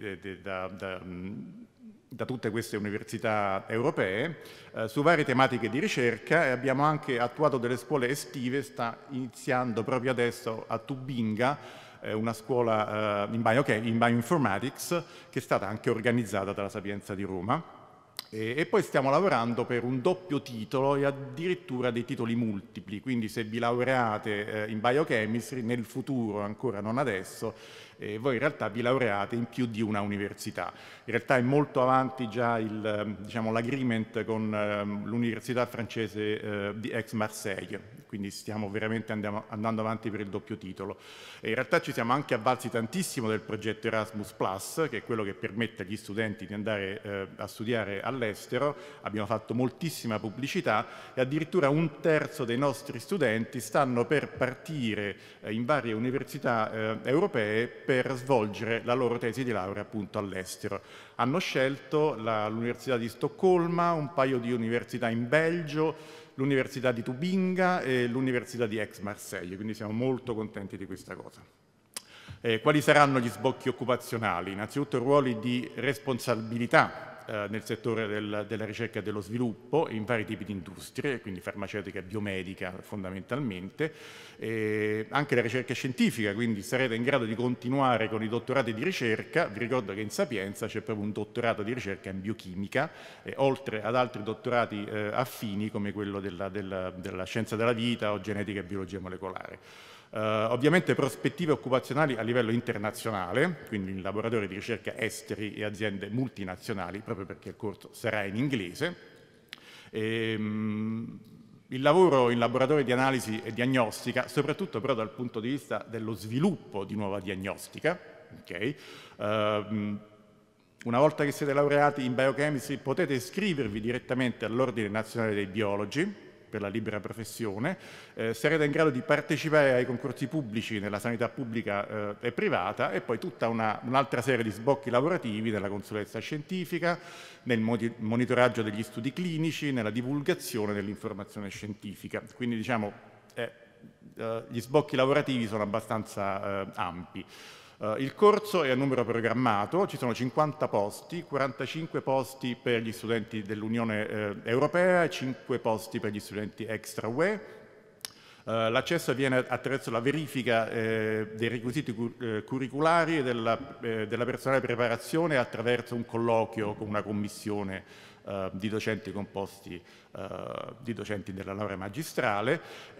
da tutte queste università europee su varie tematiche di ricerca, e abbiamo anche attuato delle scuole estive. Sta iniziando proprio adesso a Tubinga una scuola in bioinformatics che è stata anche organizzata dalla Sapienza di Roma, e poi stiamo lavorando per un doppio titolo e addirittura dei titoli multipli, quindi se vi laureate in biochemistry nel futuro, ancora non adesso, voi in realtà vi laureate in più di una università. In realtà è molto avanti già l'agreement con l'università francese di Aix-Marseille, quindi stiamo veramente andando avanti per il doppio titolo. E in realtà ci siamo anche avvalsi tantissimo del progetto Erasmus+, che è quello che permette agli studenti di andare a studiare all'estero. Abbiamo fatto moltissima pubblicità e addirittura 1/3 dei nostri studenti stanno per partire in varie università europee per svolgere la loro tesi di laurea appunto all'estero. Hanno scelto l'Università di Stoccolma, un paio di università in Belgio, l'Università di Tubinga e l'Università di Aix-Marseille, quindi siamo molto contenti di questa cosa. Quali saranno gli sbocchi occupazionali? Innanzitutto ruoli di responsabilità nel settore della ricerca e dello sviluppo in vari tipi di industrie, quindi farmaceutica e biomedica fondamentalmente, anche la ricerca scientifica, quindi sarete in grado di continuare con i dottorati di ricerca. Vi ricordo che in Sapienza c'è proprio un dottorato di ricerca in biochimica, oltre ad altri dottorati affini come quello della scienza della vita o genetica e biologia molecolare. Ovviamente prospettive occupazionali a livello internazionale, quindi in laboratori di ricerca esteri e aziende multinazionali, proprio perché il corso sarà in inglese. Il lavoro in laboratori di analisi e diagnostica, soprattutto però dal punto di vista dello sviluppo di nuova diagnostica. Okay? Una volta che siete laureati in biochemistry potete iscrivervi direttamente all'Ordine Nazionale dei Biologi per la libera professione, sarete in grado di partecipare ai concorsi pubblici nella sanità pubblica e privata, e poi tutta un'altra serie di sbocchi lavorativi nella consulenza scientifica, nel monitoraggio degli studi clinici, nella divulgazione dell'informazione scientifica. Quindi diciamo gli sbocchi lavorativi sono abbastanza ampi. Il corso è a numero programmato, ci sono 50 posti, 45 posti per gli studenti dell'Unione Europea e 5 posti per gli studenti extra UE. L'accesso avviene attraverso la verifica dei requisiti curriculari e della personale preparazione attraverso un colloquio con una commissione di docenti composti di docenti della laurea magistrale.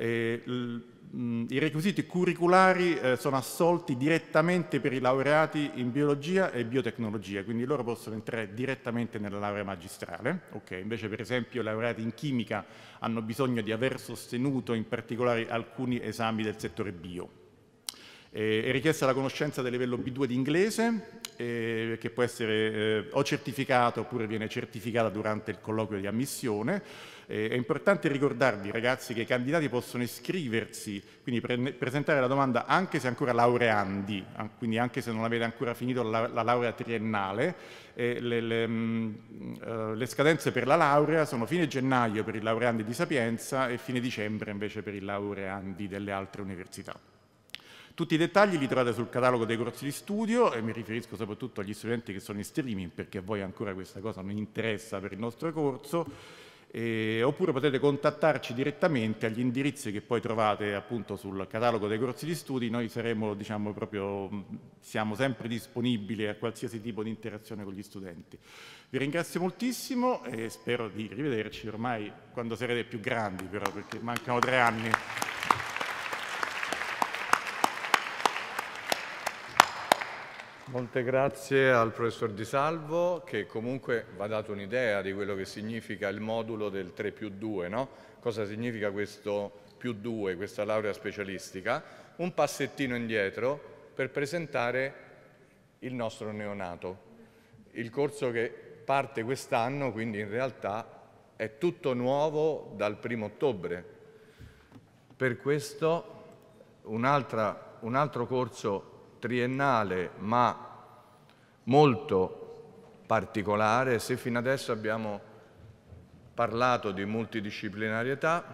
I requisiti curriculari sono assolti direttamente per i laureati in biologia e biotecnologia, quindi loro possono entrare direttamente nella laurea magistrale. Okay. Invece per esempio i laureati in chimica hanno bisogno di aver sostenuto in particolare alcuni esami del settore bio. È richiesta la conoscenza del livello B2 di inglese, che può essere o certificato oppure viene certificata durante il colloquio di ammissione. È importante ricordarvi, ragazzi, che i candidati possono iscriversi, quindi presentare la domanda anche se ancora laureandi, quindi anche se non avete ancora finito la laurea triennale. Le scadenze per la laurea sono fine gennaio per i laureandi di Sapienza e fine dicembre invece per i laureandi delle altre università. Tutti i dettagli li trovate sul catalogo dei corsi di studio, e mi riferisco soprattutto agli studenti che sono in streaming, perché a voi ancora questa cosa non interessa per il nostro corso, oppure potete contattarci direttamente agli indirizzi che poi trovate appunto sul catalogo dei corsi di studi. Noi saremo, diciamo, siamo sempre disponibili a qualsiasi tipo di interazione con gli studenti. Vi ringrazio moltissimo e spero di rivederci ormai quando sarete più grandi, però, perché mancano 3 anni. Molte grazie al professor Di Salvo, che comunque va dato un'idea di quello che significa il modulo del 3+2, no? Cosa significa questo +2, questa laurea specialistica? Un passettino indietro per presentare il nostro neonato. Il corso che parte quest'anno, quindi in realtà è tutto nuovo dal 1° ottobre. Per questo un altro corso triennale ma molto particolare. Se fino adesso abbiamo parlato di multidisciplinarietà,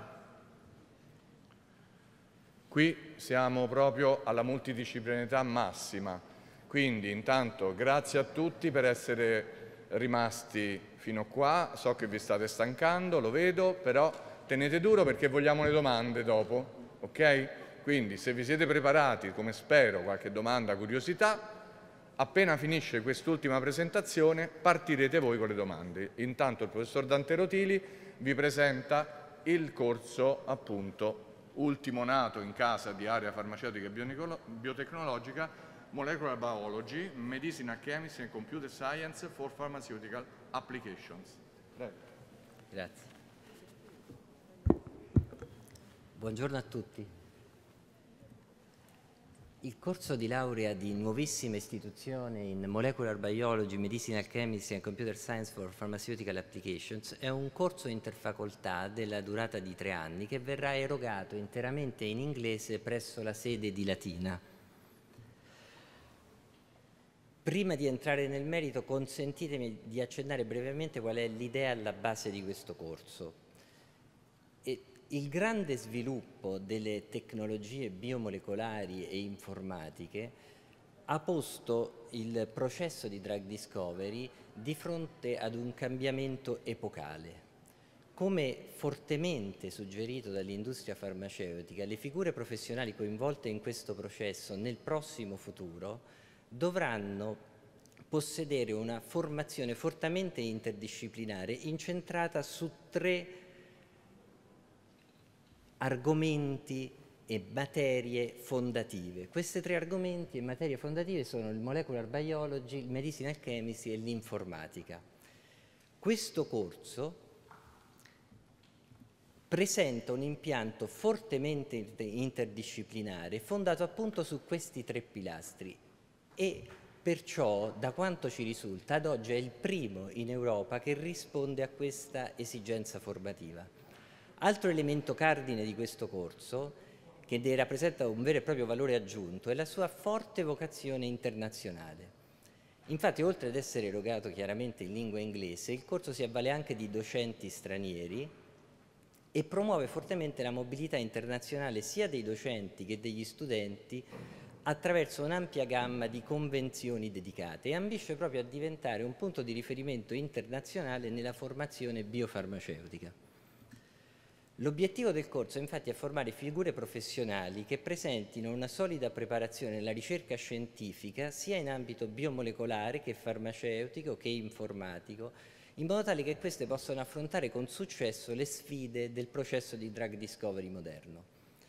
qui siamo proprio alla multidisciplinarietà massima. Quindi intanto grazie a tutti per essere rimasti fino qua. So che vi state stancando, lo vedo, però tenete duro perché vogliamo le domande dopo, ok? Quindi se vi siete preparati, come spero, qualche domanda, curiosità, appena finisce quest'ultima presentazione partirete voi con le domande. Intanto il professor Dante Rotili vi presenta il corso, appunto, ultimo nato in casa di area farmaceutica e biotecnologica, Molecular Biology, Medicinal Chemistry and Computer Science for Pharmaceutical Applications. Prego. Grazie. Buongiorno a tutti. Il corso di laurea di nuovissima istituzione in Molecular Biology, Medicinal Chemistry and Computer Science for Pharmaceutical Applications è un corso interfacoltà della durata di 3 anni che verrà erogato interamente in inglese presso la sede di Latina. Prima di entrare nel merito, consentitemi di accennare brevemente qual è l'idea alla base di questo corso. Il grande sviluppo delle tecnologie biomolecolari e informatiche ha posto il processo di drug discovery di fronte ad un cambiamento epocale. Come fortemente suggerito dall'industria farmaceutica, le figure professionali coinvolte in questo processo nel prossimo futuro dovranno possedere una formazione fortemente interdisciplinare incentrata su 3 argomenti e materie fondative. Queste 3 argomenti e materie fondative sono il molecular biology, il medicinal chemistry e l'informatica. Questo corso presenta un impianto fortemente interdisciplinare fondato appunto su questi 3 pilastri e perciò, da quanto ci risulta, ad oggi è il primo in Europa che risponde a questa esigenza formativa. Altro elemento cardine di questo corso, che rappresenta un vero e proprio valore aggiunto, è la sua forte vocazione internazionale. Infatti, oltre ad essere erogato chiaramente in lingua inglese, il corso si avvale anche di docenti stranieri e promuove fortemente la mobilità internazionale sia dei docenti che degli studenti attraverso un'ampia gamma di convenzioni dedicate e ambisce proprio a diventare un punto di riferimento internazionale nella formazione biofarmaceutica. L'obiettivo del corso infatti è formare figure professionali che presentino una solida preparazione nella ricerca scientifica sia in ambito biomolecolare che farmaceutico che informatico, in modo tale che queste possano affrontare con successo le sfide del processo di drug discovery moderno.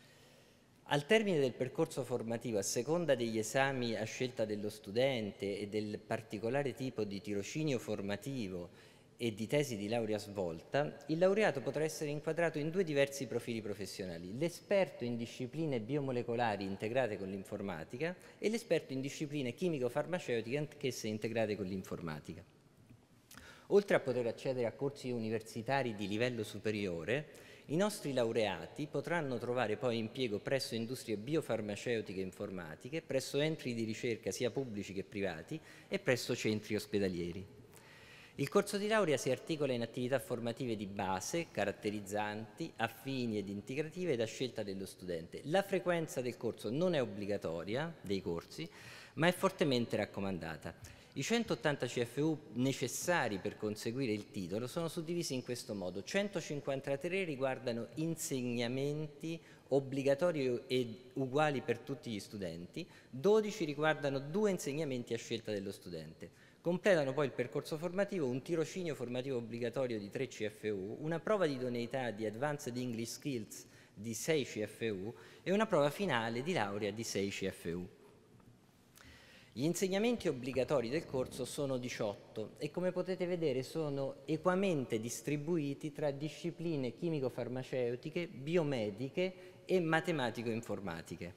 Al termine del percorso formativo, a seconda degli esami a scelta dello studente e del particolare tipo di tirocinio formativo e di tesi di laurea svolta, il laureato potrà essere inquadrato in 2 diversi profili professionali: l'esperto in discipline biomolecolari integrate con l'informatica e l'esperto in discipline chimico-farmaceutiche anch'esse integrate con l'informatica. Oltre a poter accedere a corsi universitari di livello superiore, i nostri laureati potranno trovare poi impiego presso industrie biofarmaceutiche e informatiche, presso enti di ricerca sia pubblici che privati e presso centri ospedalieri. Il corso di laurea si articola in attività formative di base, caratterizzanti, affini ed integrative da scelta dello studente. La frequenza del corso non è obbligatoria, dei corsi, ma è fortemente raccomandata. I 180 CFU necessari per conseguire il titolo sono suddivisi in questo modo: 153 riguardano insegnamenti obbligatori e uguali per tutti gli studenti, 12 riguardano 2 insegnamenti a scelta dello studente. Completano poi il percorso formativo un tirocinio formativo obbligatorio di 3 CFU, una prova di idoneità di Advanced English Skills di 6 CFU e una prova finale di laurea di 6 CFU. Gli insegnamenti obbligatori del corso sono 18 e, come potete vedere, sono equamente distribuiti tra discipline chimico-farmaceutiche, biomediche e matematico-informatiche.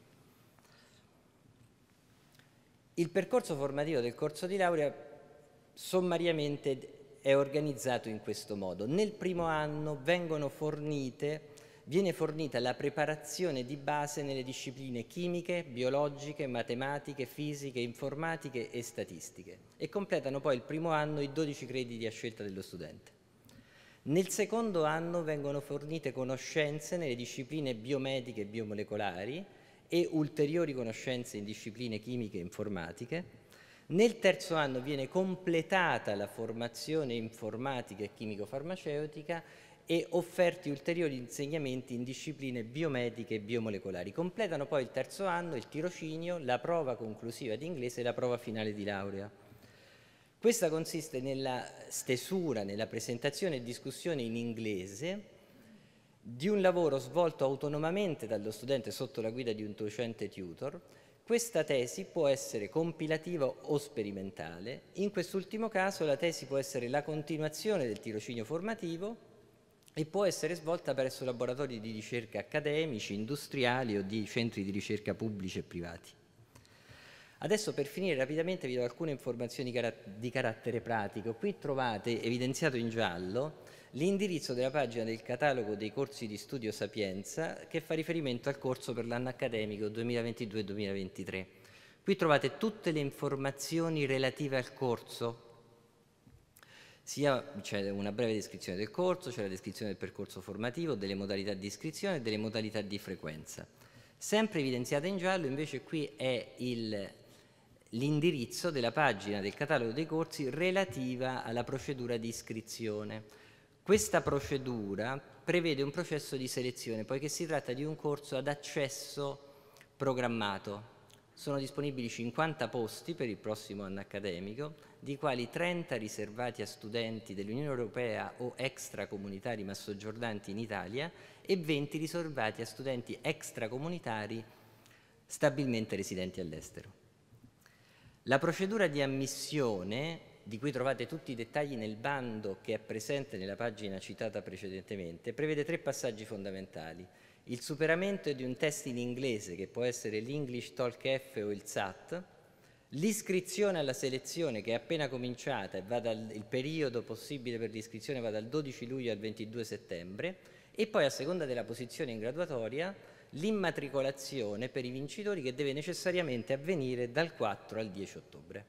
Il percorso formativo del corso di laurea sommariamente è organizzato in questo modo. Nel primo anno viene fornita la preparazione di base nelle discipline chimiche, biologiche, matematiche, fisiche, informatiche e statistiche e completano poi il primo anno i 12 crediti a scelta dello studente. Nel secondo anno vengono fornite conoscenze nelle discipline biomediche e biomolecolari e ulteriori conoscenze in discipline chimiche e informatiche. Nel terzo anno viene completata la formazione informatica e chimico-farmaceutica e offerti ulteriori insegnamenti in discipline biomediche e biomolecolari. Completano poi il terzo anno il tirocinio, la prova conclusiva di inglese e la prova finale di laurea. Questa consiste nella stesura, nella presentazione e discussione in inglese di un lavoro svolto autonomamente dallo studente sotto la guida di un docente tutor. Questa tesi può essere compilativa o sperimentale. In quest'ultimo caso la tesi può essere la continuazione del tirocinio formativo e può essere svolta presso laboratori di ricerca accademici, industriali o di centri di ricerca pubblici e privati. Adesso, per finire rapidamente, vi do alcune informazioni di carattere pratico. Qui trovate evidenziato in giallo l'indirizzo della pagina del catalogo dei corsi di studio Sapienza, che fa riferimento al corso per l'anno accademico 2022-2023. Qui trovate tutte le informazioni relative al corso. C'è una breve descrizione del corso, c'è la descrizione del percorso formativo, delle modalità di iscrizione e delle modalità di frequenza. Sempre evidenziata in giallo invece qui è l'indirizzo della pagina del catalogo dei corsi relativa alla procedura di iscrizione. Questa procedura prevede un processo di selezione, poiché si tratta di un corso ad accesso programmato. Sono disponibili 50 posti per il prossimo anno accademico, di quali 30 riservati a studenti dell'Unione Europea o extracomunitari ma soggiornanti in Italia e 20 riservati a studenti extracomunitari stabilmente residenti all'estero. La procedura di ammissione, di cui trovate tutti i dettagli nel bando che è presente nella pagina citata precedentemente, prevede 3 passaggi fondamentali. Il superamento di un test in inglese, che può essere l'English Talk F o il SAT, l'iscrizione alla selezione che è appena cominciata e il periodo possibile per l'iscrizione va dal 12 luglio al 22 settembre e poi, a seconda della posizione in graduatoria, l'immatricolazione per i vincitori, che deve necessariamente avvenire dal 4 al 10 ottobre.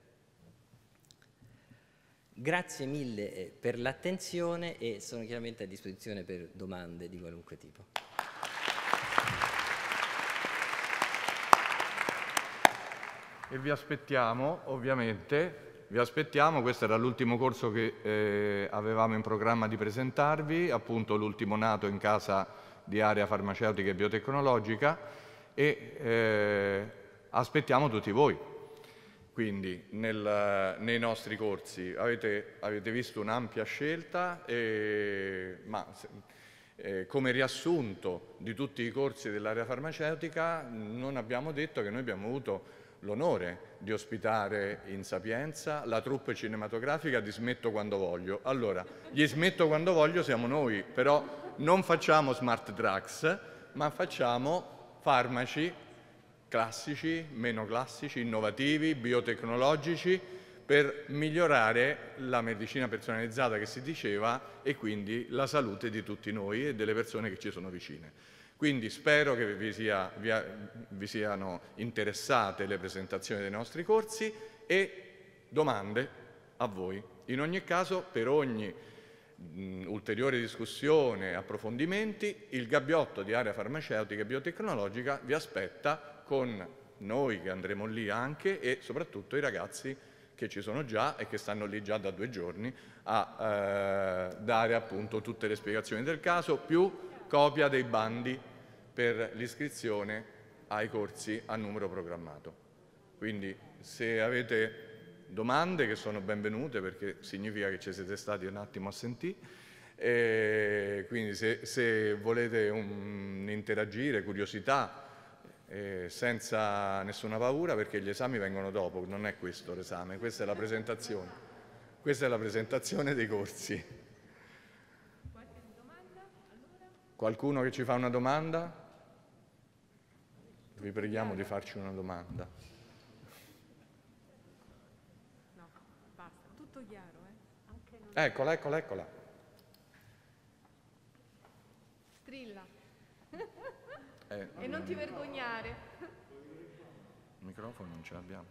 Grazie mille per l'attenzione e sono chiaramente a disposizione per domande di qualunque tipo. E vi aspettiamo, ovviamente, questo era l'ultimo corso che avevamo in programma di presentarvi, appunto l'ultimo nato in casa di Area Farmaceutica e Biotecnologica, e aspettiamo tutti voi. Quindi nei nostri corsi avete visto un'ampia scelta, ma come riassunto di tutti i corsi dell'area farmaceutica non abbiamo detto che noi abbiamo avuto l'onore di ospitare in Sapienza la troupe cinematografica di Smetto quando voglio. Allora, gli Smetto quando voglio siamo noi, però non facciamo smart drugs, ma facciamo farmaci classici, meno classici, innovativi, biotecnologici, per migliorare la medicina personalizzata che si diceva e quindi la salute di tutti noi e delle persone che ci sono vicine. Quindi spero che vi siano interessate le presentazioni dei nostri corsi e domande a voi. In ogni caso, per ogni ulteriore discussione, approfondimenti, il gabbiotto di Area Farmaceutica e Biotecnologica vi aspetta, con noi che andremo lì anche e soprattutto i ragazzi che ci sono già e che stanno lì già da 2 giorni a dare appunto tutte le spiegazioni del caso, più copia dei bandi per l'iscrizione ai corsi a numero programmato. Quindi se avete domande, che sono benvenute perché significa che ci siete stati un attimo a sentire, quindi se volete interagire, curiosità, senza nessuna paura, perché gli esami vengono dopo, non è questo l'esame, questa è la presentazione. Questa è la presentazione dei corsi. Qualche domanda? Allora? Qualcuno che ci fa una domanda? Vi preghiamo di farci una domanda. No, basta, tutto chiaro, Eccola. Strilla. E non ti vergognare. Il microfono non ce l'abbiamo.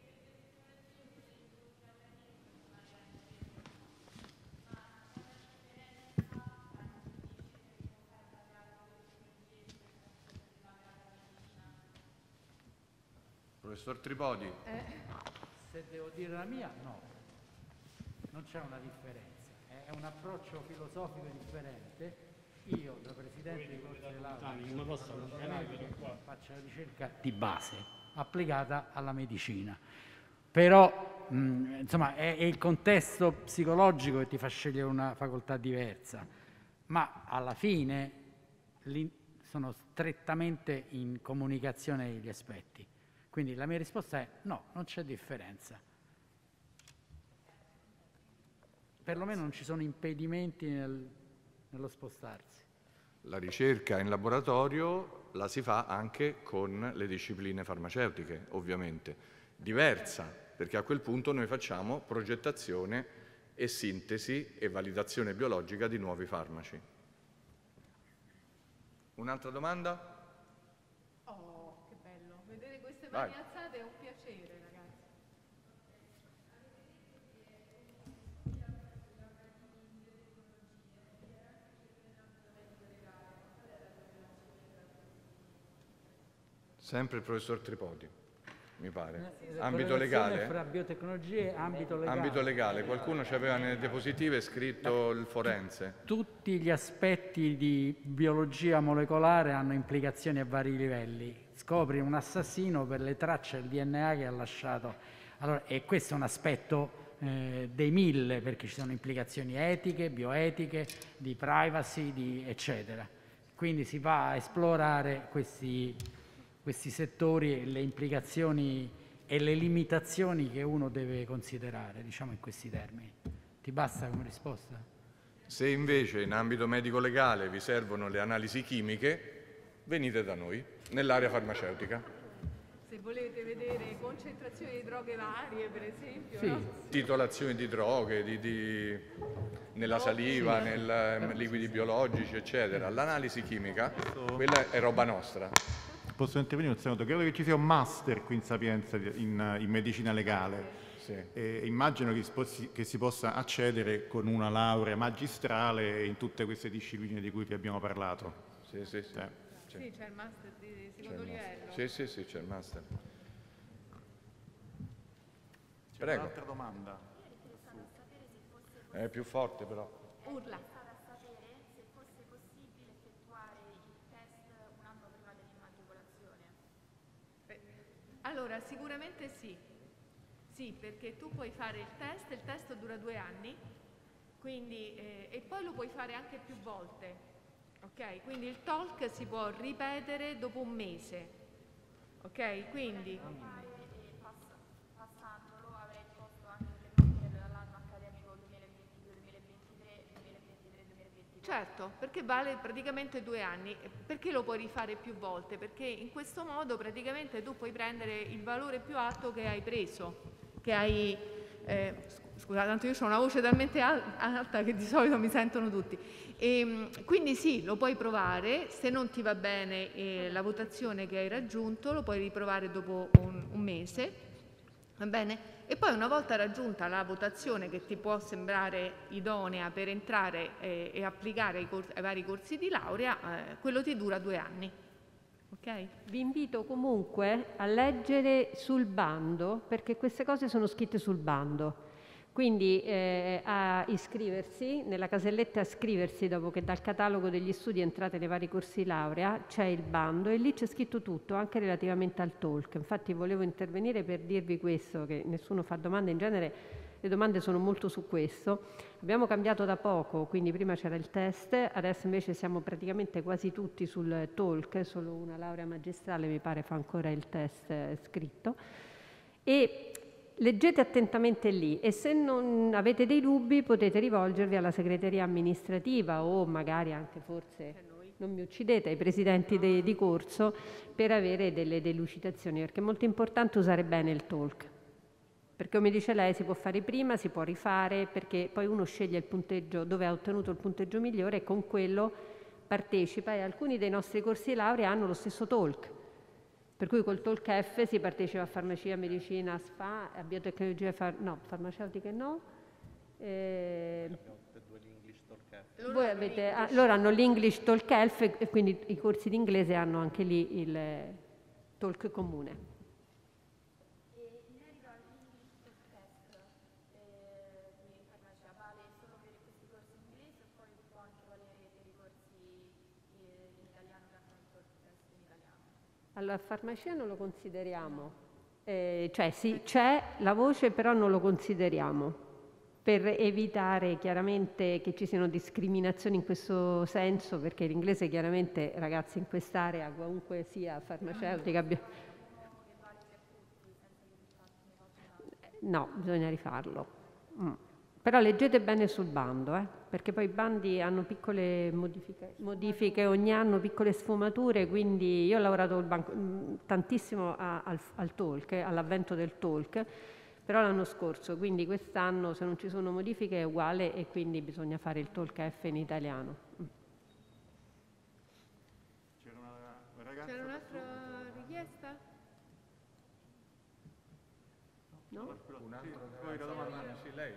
Professor Tripodi. Se devo dire la mia, no. Non c'è una differenza. È un approccio filosofico differente. Io, da presidente di corso di laurea, faccio la ricerca di base applicata alla medicina. Però, insomma, è il contesto psicologico che ti fa scegliere una facoltà diversa, ma alla fine sono strettamente in comunicazione gli aspetti. Quindi la mia risposta è no, non c'è differenza. Perlomeno non ci sono impedimenti nello spostarsi. La ricerca in laboratorio la si fa anche con le discipline farmaceutiche, ovviamente, diversa, perché a quel punto noi facciamo progettazione e sintesi e validazione biologica di nuovi farmaci. Un'altra domanda? Oh, che bello! Vedere queste Vai. mani alzate è un piacere, ragazzi. Sempre il professor Tripodi, mi pare. Ambito legale? Fra biotecnologie e ambito legale. Ambito legale. Qualcuno ci aveva nelle diapositive scritto il forense. Tutti gli aspetti di biologia molecolare hanno implicazioni a vari livelli. Scopri un assassino per le tracce del DNA che ha lasciato. Allora, e questo è un aspetto dei 1000, perché ci sono implicazioni etiche, bioetiche, di privacy, eccetera. Quindi si va a esplorare questi settori e le implicazioni e le limitazioni che uno deve considerare, diciamo in questi termini. Ti basta come risposta? Se invece in ambito medico-legale vi servono le analisi chimiche, venite da noi, nell'area farmaceutica. Se volete vedere concentrazioni di droghe varie, per esempio, Sì. no? Titolazioni di droghe, nella saliva, nei liquidi biologici, eccetera. L'analisi chimica, quella è roba nostra. Posso intervenire un secondo? Credo che ci sia un master qui in Sapienza in medicina legale. Sì. E immagino che si possa accedere con una laurea magistrale in tutte queste discipline di cui vi abbiamo parlato. Sì, sì, sì. Sì, c'è il master di secondo livello. Sì, sì, sì, c'è il master. C'è Prego. un'altra domanda. È più forte però. Urla. Se fosse possibile effettuare il test un anno prima dell'immatricolazione. Allora, sicuramente sì. Sì, perché tu puoi fare il test dura 2 anni, quindi, e poi lo puoi fare anche più volte. Ok? Quindi il talk si può ripetere dopo un mese. Ok? Quindi... Passandolo avrei il posto anche per l'anno accademico 2022-2023, 2023-2024. Certo, perché vale praticamente 2 anni. Perché lo puoi rifare più volte? Perché in questo modo praticamente tu puoi prendere il valore più alto che hai preso, che hai... Scusate, tanto io ho una voce talmente alta che di solito mi sentono tutti. Quindi sì, lo puoi provare, se non ti va bene la votazione che hai raggiunto, lo puoi riprovare dopo un mese, va bene? E poi una volta raggiunta la votazione che ti può sembrare idonea per entrare e applicare ai vari corsi di laurea, quello ti dura 2 anni. Okay. Vi invito comunque a leggere sul bando, perché queste cose sono scritte sul bando. Quindi a iscriversi, nella caselletta iscriversi, dopo che dal catalogo degli studi entrate nei vari corsi di laurea, c'è il bando e lì c'è scritto tutto, anche relativamente al talk. Infatti volevo intervenire per dirvi questo, che nessuno fa domande, in genere le domande sono molto su questo. Abbiamo cambiato da poco, quindi prima c'era il test, adesso invece siamo praticamente quasi tutti sul talk, solo una laurea magistrale mi pare fa ancora il test scritto. E leggete attentamente lì e se non avete dei dubbi potete rivolgervi alla segreteria amministrativa o magari anche forse, non mi uccidete, ai presidenti di corso per avere delle delucidazioni, perché è molto importante usare bene il talk. Perché come dice lei si può fare prima, si può rifare, perché poi uno sceglie il punteggio dove ha ottenuto il punteggio migliore e con quello partecipa e alcuni dei nostri corsi di laurea hanno lo stesso talk. Per cui col talk F si partecipa a farmacia, medicina, SPA, a biotecnologie, farmaceutiche no. Voi avete, loro hanno l'English Talk F e quindi i corsi di inglese hanno anche lì il talk comune. In merito all'English Talk Test di farmacia, vale solo per questi corsi in inglese o poi può anche valere per i corsi in italiano che hanno il talk test in italiano? Allora, farmacia non lo consideriamo, cioè sì, c'è la voce però non lo consideriamo, per evitare chiaramente che ci siano discriminazioni in questo senso, perché l'inglese chiaramente, ragazzi, in quest'area, qualunque sia farmaceutica, no, bisogna rifarlo. Però leggete bene sul bando, perché poi i bandi hanno piccole modifiche ogni anno, piccole sfumature, quindi io ho lavorato tantissimo al talk, all'avvento del talk, però l'anno scorso, quindi quest'anno se non ci sono modifiche è uguale e quindi bisogna fare il talk F in italiano. C'era un'altra richiesta? No? Un'altra domanda? Sì, lei.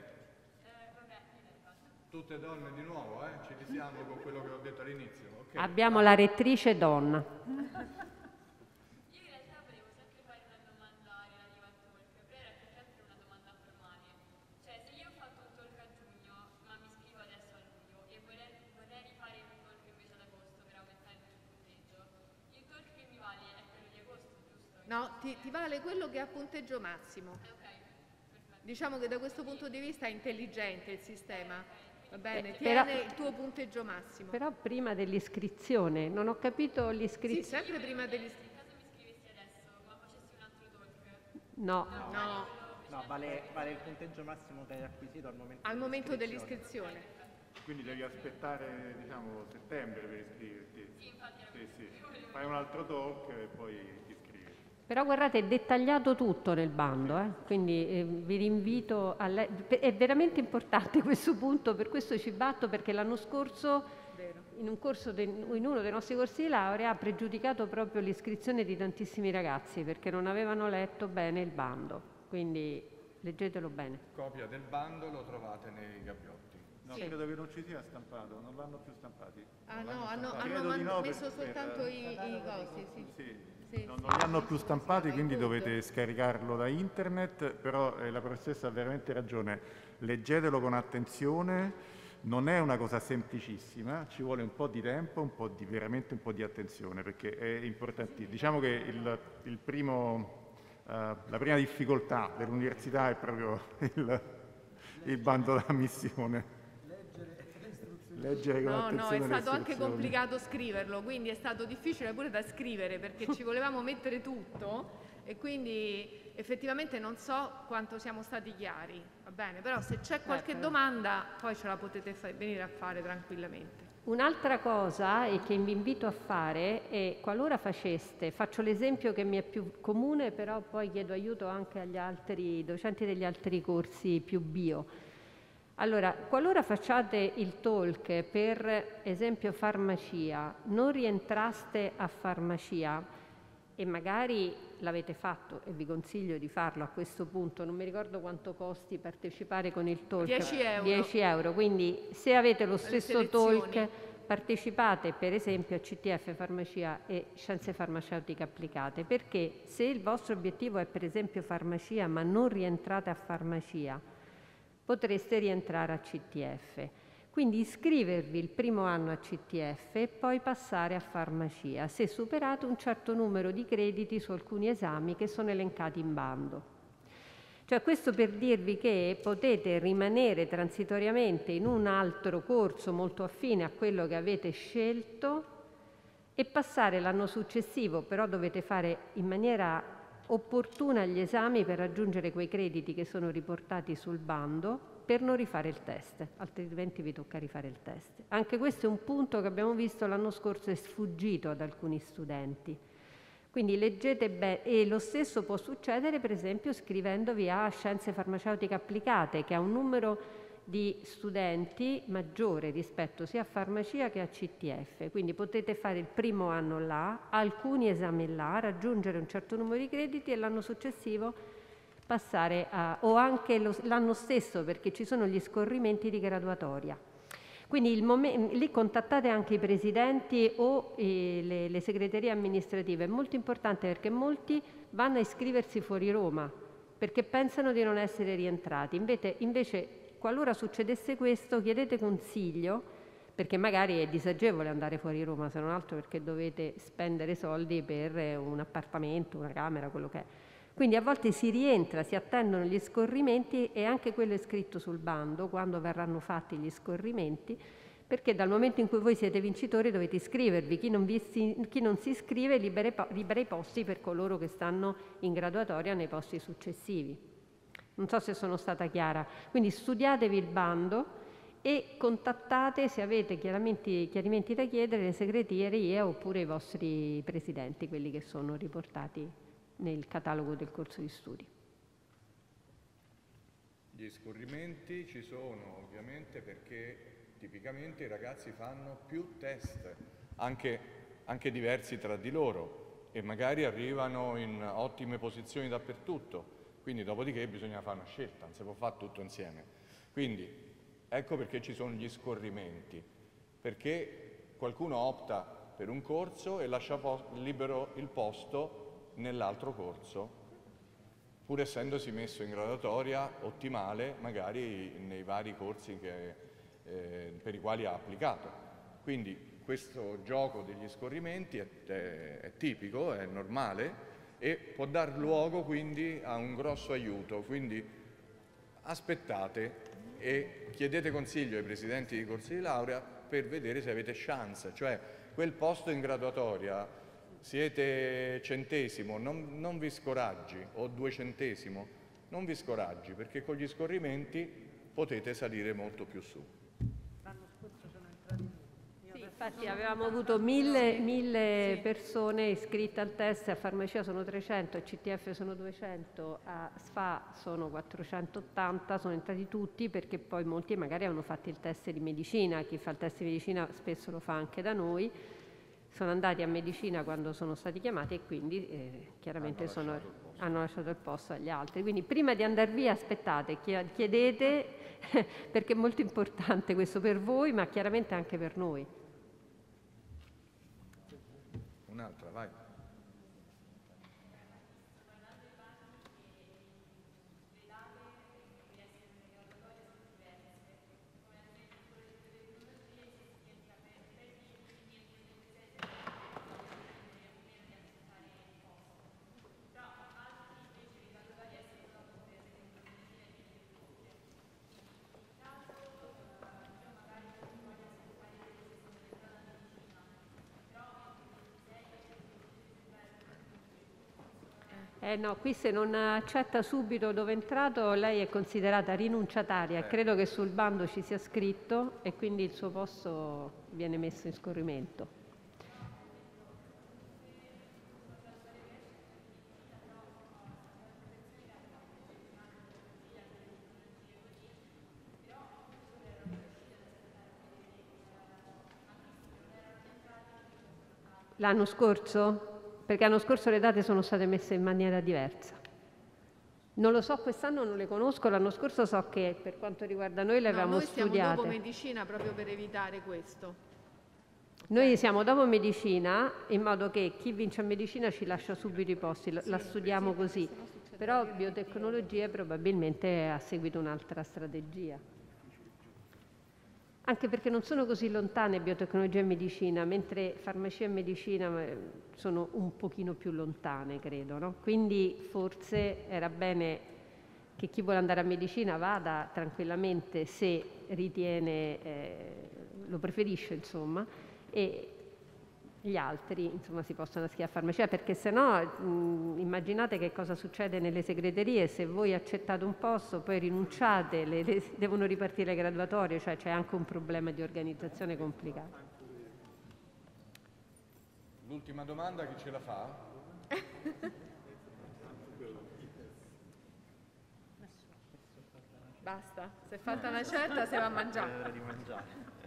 Tutte donne di nuovo, ci risiamo con quello che ho detto all'inizio. Okay. Abbiamo la rettrice donna. Io in realtà volevo sempre fare una domanda relativa al talk, però era più che altro una domanda formale. Cioè, se io ho fatto un talk a giugno, ma mi iscrivo adesso a luglio e vorrei rifare un talk invece ad agosto per aumentare il punteggio, il talk che mi vale è quello di agosto, giusto? No, ti vale quello che ha punteggio massimo. Ok, perfetto. Diciamo che da questo punto di vista è intelligente il sistema. Va bene, Però- tiene il tuo punteggio massimo. Però prima dell'iscrizione, non ho capito Sì, l'iscrizione. sempre prima dell'iscrizione. In caso mi iscrivessi adesso, ma facessi un altro talk. No. No, vale il punteggio massimo che hai acquisito Al momento dell'iscrizione. Quindi devi aspettare, diciamo, settembre per iscriverti. Sì, infatti era Sì. Fai un altro talk e poi ti iscrivi. Però guardate, è dettagliato tutto nel bando, quindi vi rinvito a è veramente importante questo punto, per questo ci batto, perché l'anno scorso in uno dei nostri corsi di laurea ha pregiudicato proprio l'iscrizione di tantissimi ragazzi perché non avevano letto bene il bando, quindi leggetelo bene. Copia del bando lo trovate nei gabbiotti. No, credo che non ci sia stampato, non l'hanno più stampati. Ah no, Credo di hanno no, messo per- soltanto i cosi, sì. Sì, non li hanno più stampati, quindi dovete scaricarlo da internet, però la professoressa ha veramente ragione, leggetelo con attenzione, non è una cosa semplicissima, ci vuole un po' di tempo, veramente un po' di attenzione, perché è importantissimo. Diciamo che la prima difficoltà dell'università è proprio il bando d'ammissione. Leggere con No, attenzione è le stato anche istruzioni. complicato scriverlo, quindi è stato difficile pure da scrivere perché ci volevamo mettere tutto e quindi effettivamente non so quanto siamo stati chiari, va bene? Però se c'è qualche domanda poi ce la potete venire a fare tranquillamente. Un'altra cosa che vi invito a fare è, qualora faccio l'esempio che mi è più comune, però poi chiedo aiuto anche agli altri docenti degli altri corsi più bio. Allora, qualora facciate il talk per esempio farmacia, non rientraste a farmacia e magari l'avete fatto e vi consiglio di farlo a questo punto, non mi ricordo quanto costi partecipare con il talk. 10 euro. 10 euro, quindi se avete lo stesso selezioni. talk partecipate per esempio a CTF Farmacia e Scienze Farmaceutiche Applicate, perché se il vostro obiettivo è per esempio farmacia ma non rientrate a farmacia, potreste rientrare a CTF. Quindi iscrivervi il primo anno a CTF e poi passare a farmacia, se superate un certo numero di crediti su alcuni esami che sono elencati in bando. Cioè questo per dirvi che potete rimanere transitoriamente in un altro corso molto affine a quello che avete scelto e passare l'anno successivo, però dovete fare in maniera opportuna gli esami per raggiungere quei crediti che sono riportati sul bando per non rifare il test, altrimenti vi tocca rifare il test. Anche questo è un punto che abbiamo visto l'anno scorso è sfuggito ad alcuni studenti. Quindi leggete bene, e lo stesso può succedere per esempio scrivendovi a Scienze Farmaceutiche Applicate, che ha un numero di studenti maggiore rispetto sia a farmacia che a CTF, quindi potete fare il primo anno là, alcuni esami là, raggiungere un certo numero di crediti e l'anno successivo passare o anche l'anno stesso, perché ci sono gli scorrimenti di graduatoria. Quindi lì contattate anche i presidenti o le segreterie amministrative, è molto importante perché molti vanno a iscriversi fuori Roma perché pensano di non essere rientrati, invece qualora succedesse questo, chiedete consiglio, perché magari è disagevole andare fuori Roma, se non altro perché dovete spendere soldi per un appartamento, una camera, quello che è. Quindi a volte si rientra, si attendono gli scorrimenti e anche quello è scritto sul bando, quando verranno fatti gli scorrimenti, perché dal momento in cui voi siete vincitori dovete iscrivervi. Chi non si iscrive libera i posti per coloro che stanno in graduatoria nei posti successivi. Non so se sono stata chiara. Quindi studiatevi il bando e contattate, se avete chiarimenti da chiedere, le segreterie oppure i vostri presidenti, quelli che sono riportati nel catalogo del corso di studi. Gli scorrimenti ci sono ovviamente perché tipicamente i ragazzi fanno più test, anche diversi tra di loro, e magari arrivano in ottime posizioni dappertutto, quindi dopodiché bisogna fare una scelta, non si può fare tutto insieme. Quindi ecco perché ci sono gli scorrimenti, perché qualcuno opta per un corso e lascia libero il posto nell'altro corso, pur essendosi messo in graduatoria ottimale magari nei vari corsi per i quali ha applicato. Quindi questo gioco degli scorrimenti è tipico, è normale e può dar luogo quindi a un grosso aiuto. Quindi aspettate e chiedete consiglio ai presidenti di corsi di laurea per vedere se avete chance, cioè quel posto in graduatoria, siete centesimo, non vi scoraggi, o 200°, non vi scoraggi, perché con gli scorrimenti potete salire molto più su. Sì, infatti avevamo avuto 1000 persone iscritte al test, a farmacia sono 300, a CTF sono 200, a SFA sono 480, sono entrati tutti perché poi molti magari hanno fatto il test di medicina, chi fa il test di medicina spesso lo fa anche da noi, sono andati a medicina quando sono stati chiamati e quindi chiaramente hanno lasciato il posto agli altri. Quindi prima di andare via aspettate, chiedete perché è molto importante questo per voi ma chiaramente anche per noi. Un'altra, vai. No, qui se non accetta subito dove è entrato, lei è considerata rinunciataria. Credo che sul bando ci sia scritto e quindi il suo posto viene messo in scorrimento. L'anno scorso? Perché l'anno scorso le date sono state messe in maniera diversa. Non lo so, quest'anno non le conosco, l'anno scorso so che per quanto riguarda noi le avevamo studiate. Noi siamo dopo medicina proprio per evitare questo. Noi siamo dopo medicina in modo che chi vince a medicina ci lascia subito i posti, la studiamo così. Però biotecnologie probabilmente ha seguito un'altra strategia. Anche perché non sono così lontane biotecnologia e medicina, mentre farmacia e medicina sono un pochino più lontane, credo, no? Quindi forse era bene che chi vuole andare a medicina vada tranquillamente se ritiene, lo preferisce, insomma, e gli altri, insomma, si possono iscrivere a farmacia, perché sennò immaginate che cosa succede nelle segreterie: se voi accettate un posto, poi rinunciate, devono ripartire le graduatorie, cioè c'è anche un problema di organizzazione complicato. L'ultima domanda, chi ce la fa? Basta, se è fatta una certa si va a mangiare.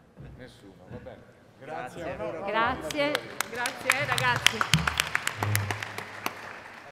Nessuno, va bene. Grazie. Grazie. Grazie ragazzi.